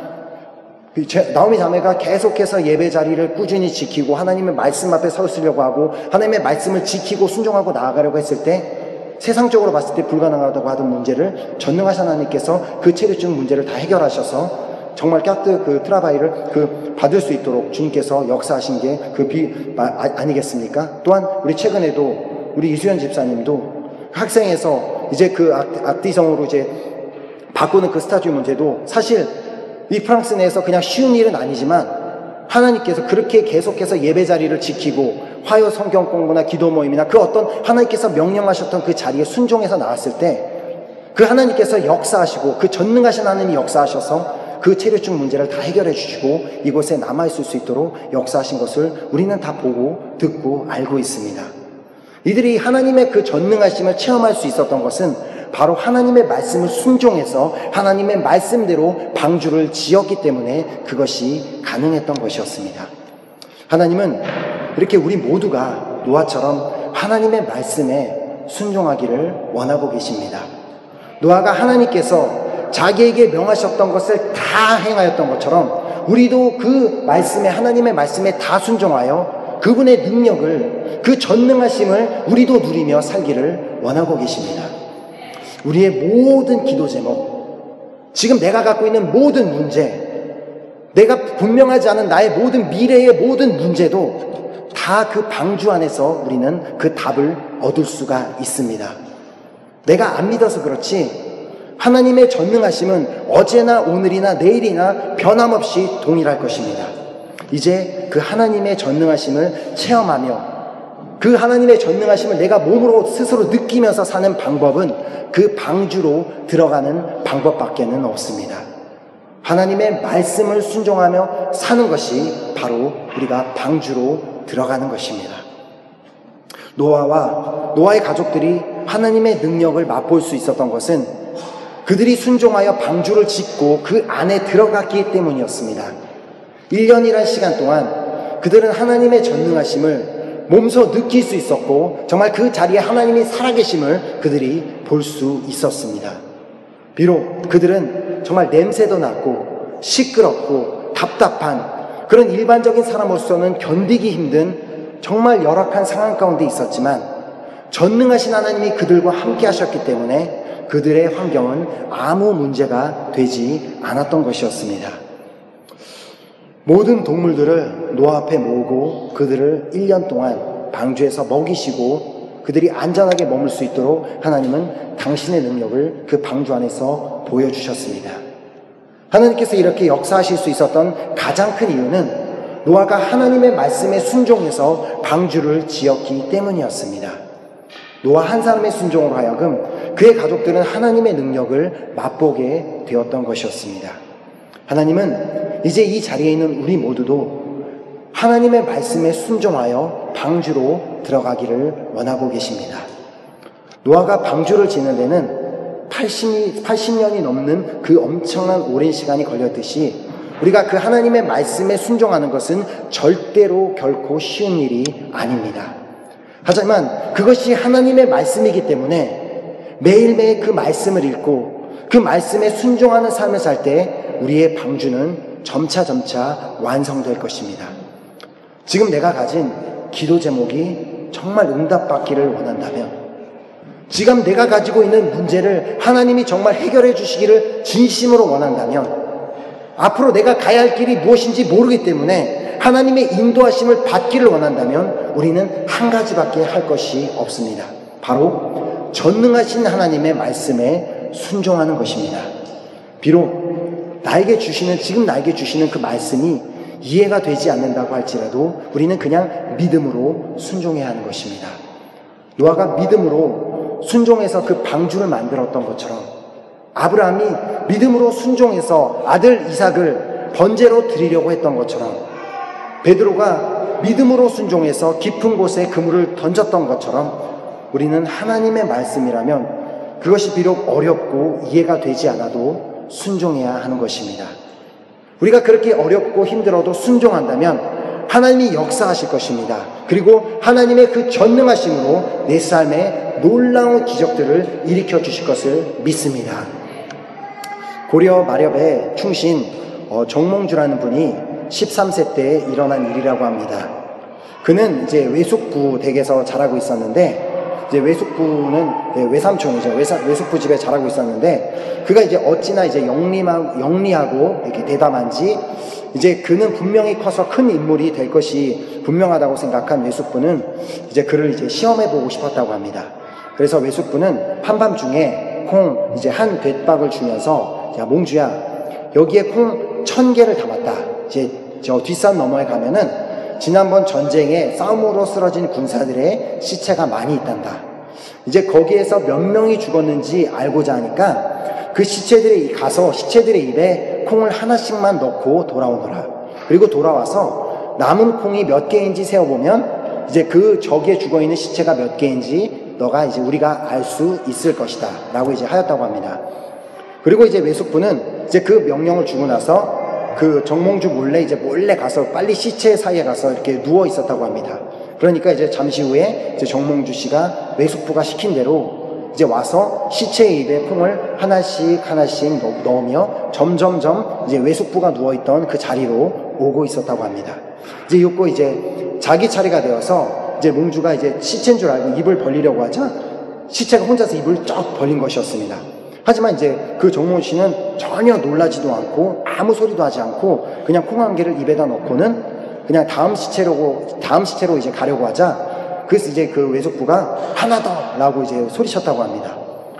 나오미 자매가 계속해서 예배 자리를 꾸준히 지키고 하나님의 말씀 앞에 서으려고 하고 하나님의 말씀을 지키고 순종하고 나아가려고 했을 때 세상적으로 봤을 때 불가능하다고 하던 문제를 전능하신 하나님께서 그 체류증 문제를 다 해결하셔서 정말 까뜨 그 트라바이를 그 받을 수 있도록 주님께서 역사하신 게 그 비 아, 아니겠습니까? 또한 우리 최근에도 우리 이수연 집사님도 학생에서 이제 그 악, 악디성으로 이제 바꾸는 그 스타튜 문제도 사실 이 프랑스 내에서 그냥 쉬운 일은 아니지만 하나님께서 그렇게 계속해서 예배 자리를 지키고 화요 성경 공부나 기도 모임이나 그 어떤 하나님께서 명령하셨던 그 자리에 순종해서 나왔을 때 그 하나님께서 역사하시고 그 전능하신 하나님이 역사하셔서 그 체류증 문제를 다 해결해 주시고 이곳에 남아있을 수 있도록 역사하신 것을 우리는 다 보고 듣고 알고 있습니다. 이들이 하나님의 그 전능하심을 체험할 수 있었던 것은 바로 하나님의 말씀을 순종해서 하나님의 말씀대로 방주를 지었기 때문에 그것이 가능했던 것이었습니다. 하나님은 이렇게 우리 모두가 노아처럼 하나님의 말씀에 순종하기를 원하고 계십니다. 노아가 하나님께서 자기에게 명하셨던 것을 다 행하였던 것처럼 우리도 그 말씀에 하나님의 말씀에 다 순종하여 그분의 능력을 그 전능하심을 우리도 누리며 살기를 원하고 계십니다. 우리의 모든 기도 제목, 지금 내가 갖고 있는 모든 문제, 내가 분명하지 않은 나의 모든 미래의 모든 문제도 다 그 방주 안에서 우리는 그 답을 얻을 수가 있습니다. 내가 안 믿어서 그렇지 하나님의 전능하심은 어제나 오늘이나 내일이나 변함없이 동일할 것입니다. 이제 그 하나님의 전능하심을 체험하며 그 하나님의 전능하심을 내가 몸으로 스스로 느끼면서 사는 방법은 그 방주로 들어가는 방법밖에는 없습니다. 하나님의 말씀을 순종하며 사는 것이 바로 우리가 방주로 들어가는 것입니다. 노아와 노아의 가족들이 하나님의 능력을 맛볼 수 있었던 것은 그들이 순종하여 방주를 짓고 그 안에 들어갔기 때문이었습니다. 일 년이란 시간 동안 그들은 하나님의 전능하심을 몸소 느낄 수 있었고 정말 그 자리에 하나님이 살아계심을 그들이 볼 수 있었습니다. 비록 그들은 정말 냄새도 나고 시끄럽고 답답한 그런 일반적인 사람으로서는 견디기 힘든 정말 열악한 상황 가운데 있었지만 전능하신 하나님이 그들과 함께 하셨기 때문에 그들의 환경은 아무 문제가 되지 않았던 것이었습니다. 모든 동물들을 노아 앞에 모으고 그들을 일 년 동안 방주에서 먹이시고 그들이 안전하게 머물 수 있도록 하나님은 당신의 능력을 그 방주 안에서 보여주셨습니다. 하나님께서 이렇게 역사하실 수 있었던 가장 큰 이유는 노아가 하나님의 말씀에 순종해서 방주를 지었기 때문이었습니다. 노아 한 사람의 순종으로 하여금 그의 가족들은 하나님의 능력을 맛보게 되었던 것이었습니다. 하나님은 이제 이 자리에 있는 우리 모두도 하나님의 말씀에 순종하여 방주로 들어가기를 원하고 계십니다. 노아가 방주를 짓는 데는 팔십 년이 넘는 그 엄청난 오랜 시간이 걸렸듯이 우리가 그 하나님의 말씀에 순종하는 것은 절대로 결코 쉬운 일이 아닙니다. 하지만 그것이 하나님의 말씀이기 때문에 매일매일 그 말씀을 읽고 그 말씀에 순종하는 삶을 살 때 우리의 방주는 점차점차 완성될 것입니다. 지금 내가 가진 기도 제목이 정말 응답받기를 원한다면, 지금 내가 가지고 있는 문제를 하나님이 정말 해결해 주시기를 진심으로 원한다면, 앞으로 내가 가야 할 길이 무엇인지 모르기 때문에 하나님의 인도하심을 받기를 원한다면 우리는 한 가지밖에 할 것이 없습니다. 바로 전능하신 하나님의 말씀에 순종하는 것입니다. 비록 나에게 주시는, 지금 나에게 주시는 그 말씀이 이해가 되지 않는다고 할지라도 우리는 그냥 믿음으로 순종해야 하는 것입니다. 노아가 믿음으로 순종해서 그 방주를 만들었던 것처럼 아브라함이 믿음으로 순종해서 아들 이삭을 번제로 드리려고 했던 것처럼, 베드로가 믿음으로 순종해서 깊은 곳에 그물을 던졌던 것처럼 우리는 하나님의 말씀이라면 그것이 비록 어렵고 이해가 되지 않아도 순종해야 하는 것입니다. 우리가 그렇게 어렵고 힘들어도 순종한다면 하나님이 역사하실 것입니다. 그리고 하나님의 그 전능하심으로 내 삶에 놀라운 기적들을 일으켜 주실 것을 믿습니다. 고려 마렵의 충신 어, 정몽주라는 분이 십삼 세 때 일어난 일이라고 합니다. 그는 이제 외숙부 댁에서 자라고 있었는데, 이제 외숙부는 네, 외삼촌이죠. 외사, 외숙부 집에 자라고 있었는데, 그가 이제 어찌나 이제 영리하고, 영리하고 이렇게 대담한지, 이제 그는 분명히 커서 큰 인물이 될 것이 분명하다고 생각한 외숙부는 이제 그를 이제 시험해보고 싶었다고 합니다. 그래서 외숙부는 한밤중에 콩 이제 한 돛박을 주면서, 야, 몽주야, 여기에 콩 천 개를 담았다. 이제 저 뒷산 너머에 가면은 지난번 전쟁에 싸움으로 쓰러진 군사들의 시체가 많이 있단다. 이제 거기에서 몇 명이 죽었는지 알고자 하니까 그 시체들이 가서 시체들의 입에 콩을 하나씩만 넣고 돌아오너라. 그리고 돌아와서 남은 콩이 몇 개인지 세어보면 이제 그 저기에 죽어있는 시체가 몇 개인지 너가 이제 우리가 알 수 있을 것이다. 라고 이제 하였다고 합니다. 그리고 이제 외숙부는 이제 그 명령을 주고 나서 그 정몽주 몰래 이제 몰래 가서 빨리 시체 사이에 가서 이렇게 누워 있었다고 합니다. 그러니까 이제 잠시 후에 이제 정몽주 씨가 외숙부가 시킨 대로 이제 와서 시체의 입에 콩을 하나씩 하나씩 넣으며 점점점 이제 외숙부가 누워있던 그 자리로 오고 있었다고 합니다. 이제 요거 이제 자기 차례가 되어서 이제 몽주가 이제 시체인 줄 알고 입을 벌리려고 하자 시체가 혼자서 입을 쫙 벌린 것이었습니다. 하지만 이제 그 정몽주 씨는 전혀 놀라지도 않고 아무 소리도 하지 않고 그냥 콩 한 개를 입에다 넣고는 그냥 다음 시체로 다음 시체로 이제 가려고 하자, 그래서 이제 그 외숙부가 하나 더 라고 이제 소리쳤다고 합니다.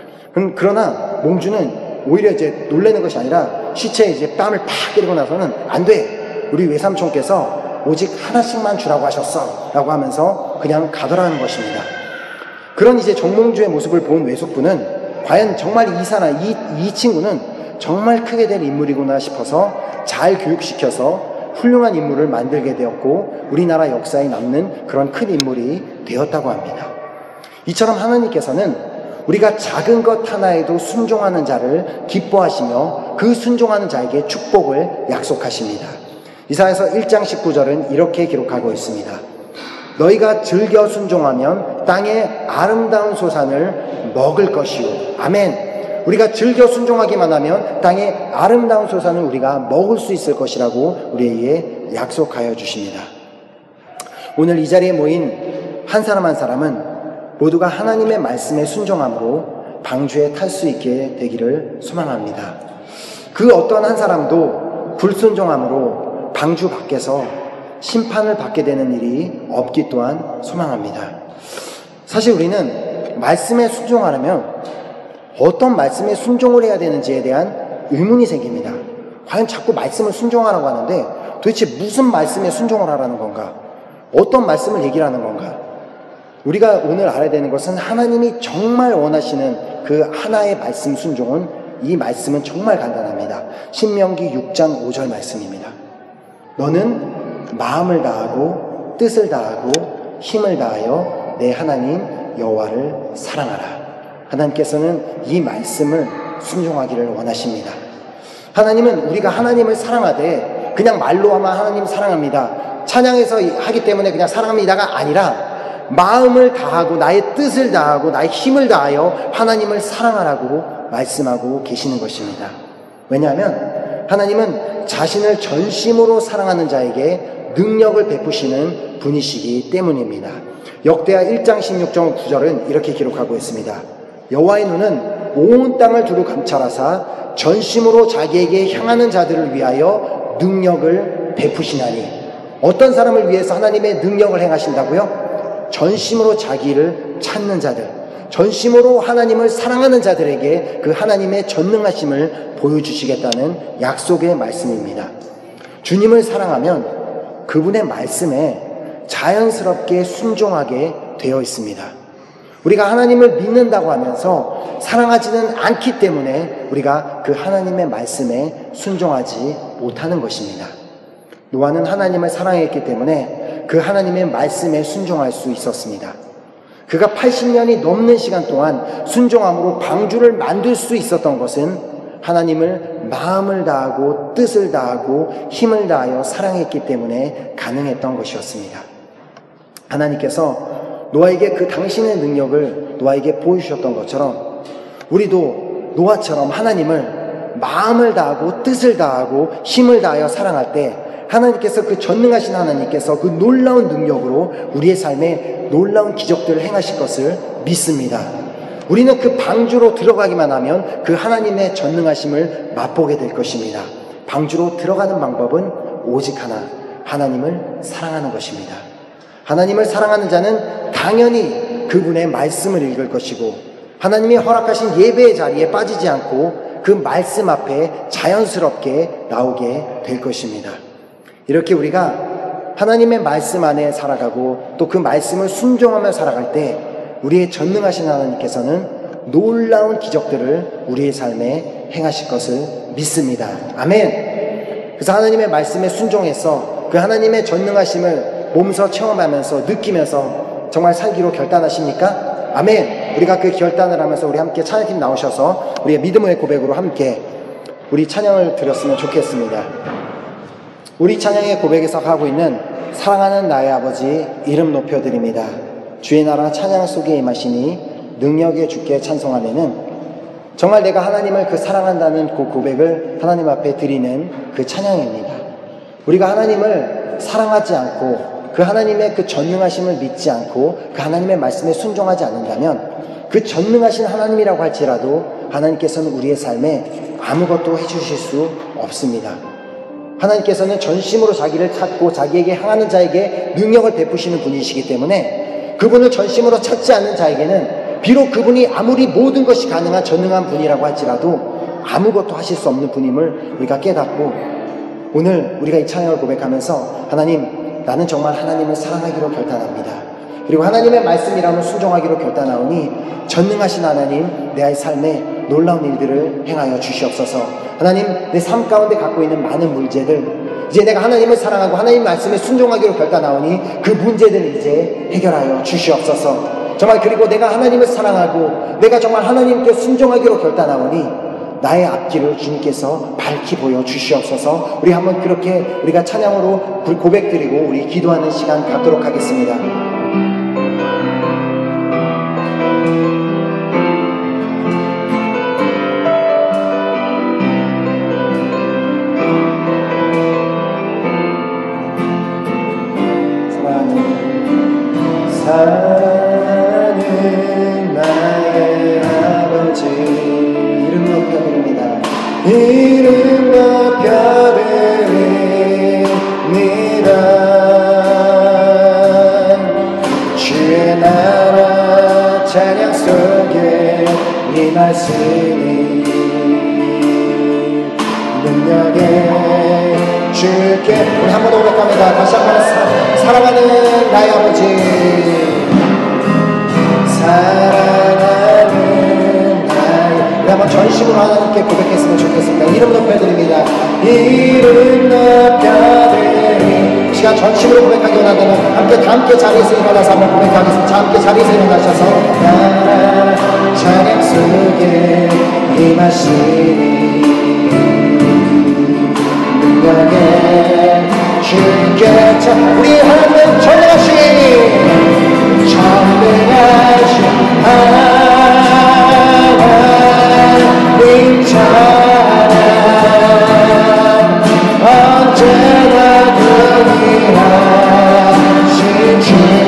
그러나 몽주는 오히려 이제 놀라는 것이 아니라 시체에 이제 뺨을 팍 때리고 나서는 안 돼, 우리 외삼촌께서 오직 하나씩만 주라고 하셨어 라고 하면서 그냥 가더라는 것입니다. 그런 이제 정몽주의 모습을 본 외숙부는 과연 정말 이 사람, 이, 이 친구는 정말 크게 될 인물이구나 싶어서 잘 교육시켜서 훌륭한 인물을 만들게 되었고 우리나라 역사에 남는 그런 큰 인물이 되었다고 합니다. 이처럼 하나님께서는 우리가 작은 것 하나에도 순종하는 자를 기뻐하시며 그 순종하는 자에게 축복을 약속하십니다. 이사야서 일 장 십구 절은 이렇게 기록하고 있습니다. 너희가 즐겨 순종하면 땅의 아름다운 소산을 먹을 것이요. 아멘. 우리가 즐겨 순종하기만 하면 땅의 아름다운 소산을 우리가 먹을 수 있을 것이라고 우리에게 약속하여 주십니다. 오늘 이 자리에 모인 한 사람 한 사람은 모두가 하나님의 말씀에 순종함으로 방주에 탈 수 있게 되기를 소망합니다. 그 어떤 한 사람도 불순종함으로 방주 밖에서 심판을 받게 되는 일이 없기 또한 소망합니다. 사실 우리는 말씀에 순종하려면 어떤 말씀에 순종을 해야 되는지에 대한 의문이 생깁니다. 과연 자꾸 말씀을 순종하라고 하는데 도대체 무슨 말씀에 순종을 하라는 건가? 어떤 말씀을 얘기를 하는 건가? 우리가 오늘 알아야 되는 것은 하나님이 정말 원하시는 그 하나의 말씀 순종은, 이 말씀은 정말 간단합니다. 신명기 육 장 오 절 말씀입니다. 너는 마음을 다하고 뜻을 다하고 힘을 다하여 내 하나님 여호와를 사랑하라. 하나님께서는 이 말씀을 순종하기를 원하십니다. 하나님은 우리가 하나님을 사랑하되 그냥 말로 하면 하나님 사랑합니다, 찬양해서 하기 때문에 그냥 사랑합니다가 아니라 마음을 다하고 나의 뜻을 다하고 나의 힘을 다하여 하나님을 사랑하라고 말씀하고 계시는 것입니다. 왜냐하면 하나님은 자신을 전심으로 사랑하는 자에게 능력을 베푸시는 분이시기 때문입니다. 역대하 일 장 십육 절 구 절은 이렇게 기록하고 있습니다. 여호와의 눈은 온 땅을 두루 감찰하사 전심으로 자기에게 향하는 자들을 위하여 능력을 베푸시나니. 어떤 사람을 위해서 하나님의 능력을 행하신다고요? 전심으로 자기를 찾는 자들, 전심으로 하나님을 사랑하는 자들에게 그 하나님의 전능하심을 보여주시겠다는 약속의 말씀입니다. 주님을 사랑하면 그분의 말씀에 자연스럽게 순종하게 되어 있습니다. 우리가 하나님을 믿는다고 하면서 사랑하지는 않기 때문에 우리가 그 하나님의 말씀에 순종하지 못하는 것입니다. 노아는 하나님을 사랑했기 때문에 그 하나님의 말씀에 순종할 수 있었습니다. 그가 팔십 년이 넘는 시간 동안 순종함으로 방주를 만들 수 있었던 것은 하나님을 마음을 다하고 뜻을 다하고 힘을 다하여 사랑했기 때문에 가능했던 것이었습니다. 하나님께서 노아에게 그 당신의 능력을 노아에게 보여주셨던 것처럼 우리도 노아처럼 하나님을 마음을 다하고 뜻을 다하고 힘을 다하여 사랑할 때 하나님께서 그 전능하신 하나님께서 그 놀라운 능력으로 우리의 삶에 놀라운 기적들을 행하실 것을 믿습니다. 우리는 그 방주로 들어가기만 하면 그 하나님의 전능하심을 맛보게 될 것입니다. 방주로 들어가는 방법은 오직 하나, 하나님을 사랑하는 것입니다. 하나님을 사랑하는 자는 당연히 그분의 말씀을 읽을 것이고 하나님이 허락하신 예배의 자리에 빠지지 않고 그 말씀 앞에 자연스럽게 나오게 될 것입니다. 이렇게 우리가 하나님의 말씀 안에 살아가고 또 그 말씀을 순종하며 살아갈 때 우리의 전능하신 하나님께서는 놀라운 기적들을 우리의 삶에 행하실 것을 믿습니다. 아멘. 그래서 하나님의 말씀에 순종해서 그 하나님의 전능하심을 몸소 체험하면서 느끼면서 정말 살기로 결단하십니까? 아멘. 우리가 그 결단을 하면서 우리 함께 찬양팀 나오셔서 우리의 믿음의 고백으로 함께 우리 찬양을 드렸으면 좋겠습니다. 우리 찬양의 고백에서 하고 있는 사랑하는 나의 아버지 이름 높여드립니다. 주의 나라 찬양 속에 임하시니 능력의 주께 찬송하네는 정말 내가 하나님을 그 사랑한다는 그 고백을 하나님 앞에 드리는 그 찬양입니다. 우리가 하나님을 사랑하지 않고 그 하나님의 그 전능하심을 믿지 않고 그 하나님의 말씀에 순종하지 않는다면 그 전능하신 하나님이라고 할지라도 하나님께서는 우리의 삶에 아무것도 해주실 수 없습니다. 하나님께서는 전심으로 자기를 찾고 자기에게 향하는 자에게 능력을 베푸시는 분이시기 때문에 그분을 전심으로 찾지 않는 자에게는 비록 그분이 아무리 모든 것이 가능한 전능한 분이라고 할지라도 아무것도 하실 수 없는 분임을 우리가 깨닫고 오늘 우리가 이 찬양을 고백하면서 하나님, 나는 정말 하나님을 사랑하기로 결단합니다. 그리고 하나님의 말씀이라면 순종하기로 결단하오니 전능하신 하나님, 내 삶에 놀라운 일들을 행하여 주시옵소서. 하나님, 내 삶 가운데 갖고 있는 많은 문제들, 이제 내가 하나님을 사랑하고 하나님 말씀에 순종하기로 결단하오니 그 문제들을 이제 해결하여 주시옵소서. 정말 그리고 내가 하나님을 사랑하고 내가 정말 하나님께 순종하기로 결단하오니 나의 앞길을 주님께서 밝히 보여 주시옵소서. 우리 한번 그렇게 우리가 찬양으로 고백드리고 우리 기도하는 시간 갖도록 하겠습니다. 사랑하는 나의 아버지 이름 높여드립니다. 이름 높여드립니다. 주의 나라 찬양 속에 임하시니 능력의 주께 우리 한 번 더 고백합니다. 다시 한 번 사랑하는 나의 아버지 사랑하는 나의 우리 한번 전심으로 하나님께 고백했으면 좋겠습니다. 이름 높여드립니다. 이름 높여드립니다. 시간 전심으로 고백하기 원한다면 함께 다 함께 자리에서 일어나서 한번 고백하겠습니다. 자, 함께 자리에서 일어나셔서 나라 찬양 속에 임하시니 능력의 주께 우리 하나님 전능하신 전능하신 하나님 찬양 언제나 그리하신 주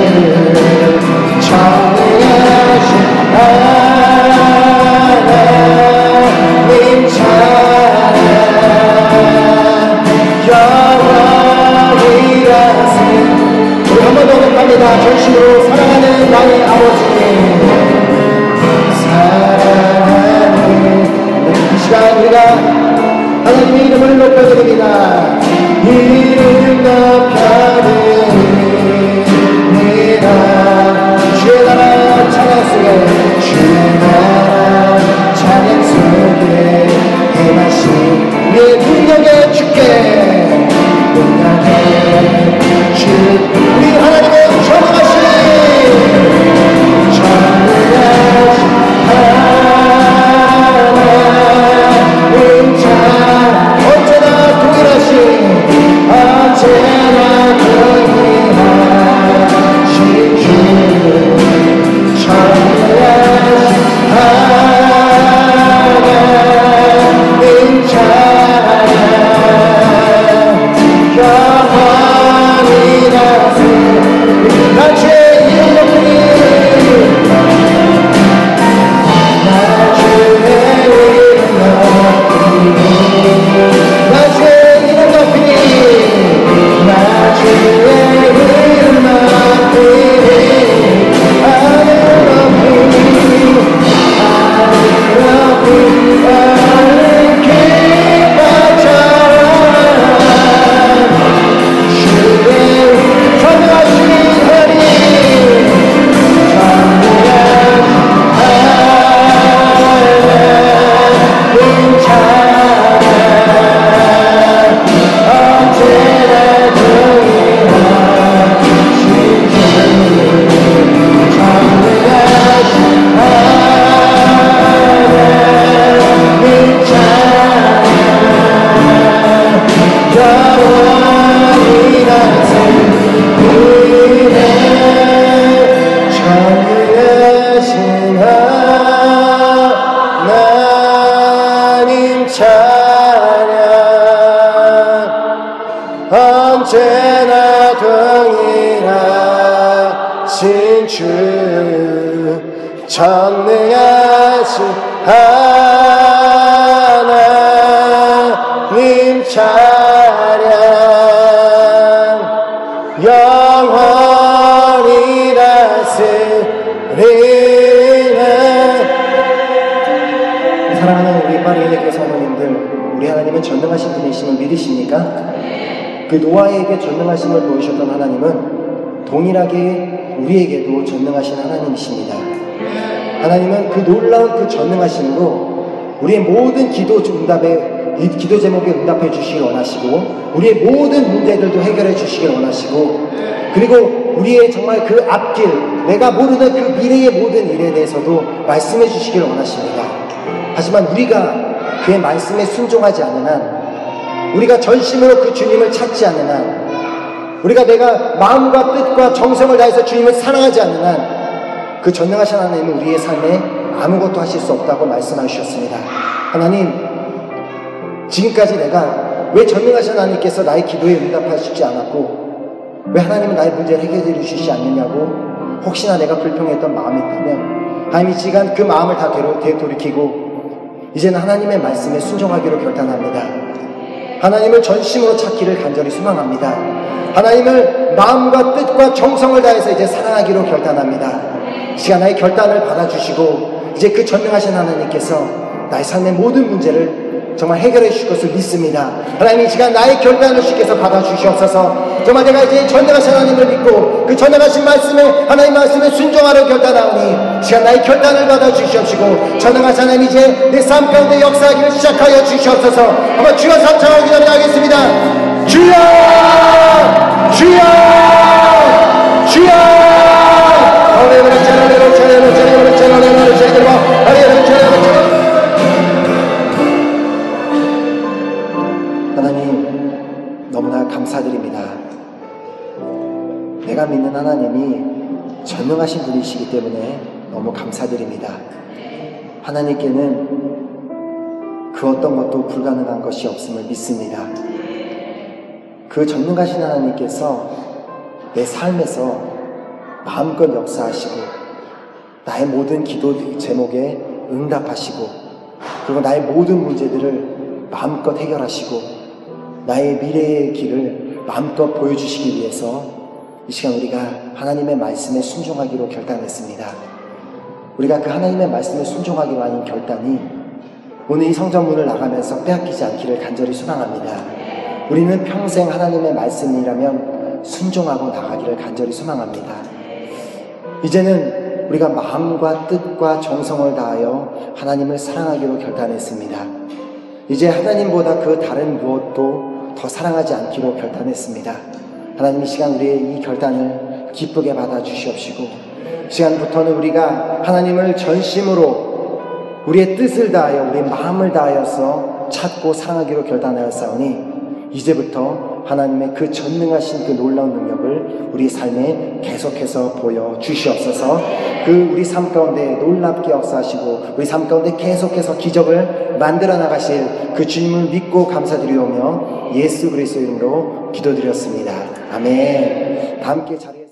전능하신 하나님 찬양 영원히 우리 한 번 더 고백합니다. 전심으로 나 주의 이름 높이니 나 주의 이름 높이니 나 주의 이름 높이니 나 주의 이름 높이니 하늘 높이니 하늘 높이니 하늘 깊어져라 주의 전능하신 하나님 전능한 하나님 찬양 언제나 동일하신 주 전능하신 하나님 찬양 영원히 나세우리네 전능하신 하나님 찬양 언제나 동일하신 주 전능하신 하나님 찬양 영원히 다스리네. 사랑하는 우리 파리에게 성도님들, 우리 하나님은 전능하신 분이심을 믿으십니까? 그 노아에게 전능하심을 보여주셨던 하나님은 동일하게 우리에게도 전능하신 하나님이십니다. 하나님은 그 놀라운 그 전능하심으로 우리의 모든 기도 응답에 이 기도 제목에 응답해 주시길 원하시고 우리의 모든 문제들도 해결해 주시길 원하시고 그리고 우리의 정말 그 앞길 내가 모르는 그 미래의 모든 일에 대해서도 말씀해 주시길 원하십니다. 하지만 우리가 그의 말씀에 순종하지 않는 한 우리가 전심으로 그 주님을 찾지 않는 한 우리가 내가 마음과 뜻과 정성을 다해서 주님을 사랑하지 않는 한 그 전능하신 하나님은 우리의 삶에 아무것도 하실 수 없다고 말씀하셨습니다. 하나님 지금까지 내가 왜 전능하신 하나님께서 나의 기도에 응답하시지 않았고 왜 하나님은 나의 문제를 해결해 주시지 않느냐고 혹시나 내가 불평했던 마음이 있다면 하나님 이 시간 그 마음을 다 되돌이키고 이제는 하나님의 말씀에 순종하기로 결단합니다. 하나님을 전심으로 찾기를 간절히 소망합니다. 하나님을 마음과 뜻과 정성을 다해서 이제 사랑하기로 결단합니다. 이 시간 나의 결단을 받아주시고 이제 그 전능하신 하나님께서 나의 삶의 모든 문제를 정말 해결해 주실 것을 믿습니다. 하나님 이 시간 나의 결단을 주께서 받아주시옵소서. 정말 내가 이제 전능하신 하나님을 믿고 그 전능하신 말씀에 하나님 말씀에 순종하려 결단하오니 이 시간 나의 결단을 받아주시옵시고 전능하신 하나님 이제 내 삶 가운데 역사하기를 시작하여 주시옵소서. 한번 주여 삼창하고 기도하겠습니다. 주여 주여 주여 하나님 너무나 감사드립니다. 내가 믿는 하나님이 전능하신 분이시기 때문에 너무 감사드립니다. 하나님께는 그 어떤 것도 불가능한 것이 없음을 믿습니다. 그 전능하신 하나님께서 내 삶에서 마음껏 역사하시고 나의 모든 기도 제목에 응답하시고 그리고 나의 모든 문제들을 마음껏 해결하시고 나의 미래의 길을 마음껏 보여주시기 위해서 이 시간 우리가 하나님의 말씀에 순종하기로 결단했습니다. 우리가 그 하나님의 말씀에 순종하기로 하는 결단이 오늘 이 성전문을 나가면서 빼앗기지 않기를 간절히 소망합니다. 우리는 평생 하나님의 말씀이라면 순종하고 나가기를 간절히 소망합니다. 이제는 우리가 마음과 뜻과 정성을 다하여 하나님을 사랑하기로 결단했습니다. 이제 하나님보다 그 다른 무엇도 더 사랑하지 않기로 결단했습니다. 하나님 이 시간 우리의 이 결단을 기쁘게 받아주시옵시고 이 시간부터는 우리가 하나님을 전심으로 우리의 뜻을 다하여 우리의 마음을 다하여서 찾고 사랑하기로 결단하였사오니 이제부터 하나님의 그 전능하신 그 놀라운 능력을 우리 삶에 계속해서 보여주시옵소서. 그 우리 삶 가운데 놀랍게 역사하시고 우리 삶 가운데 계속해서 기적을 만들어 나가실 그 주님을 믿고 감사드리오며 예수 그리스도 이름으로 기도드렸습니다. 아멘. 다 함께 자리에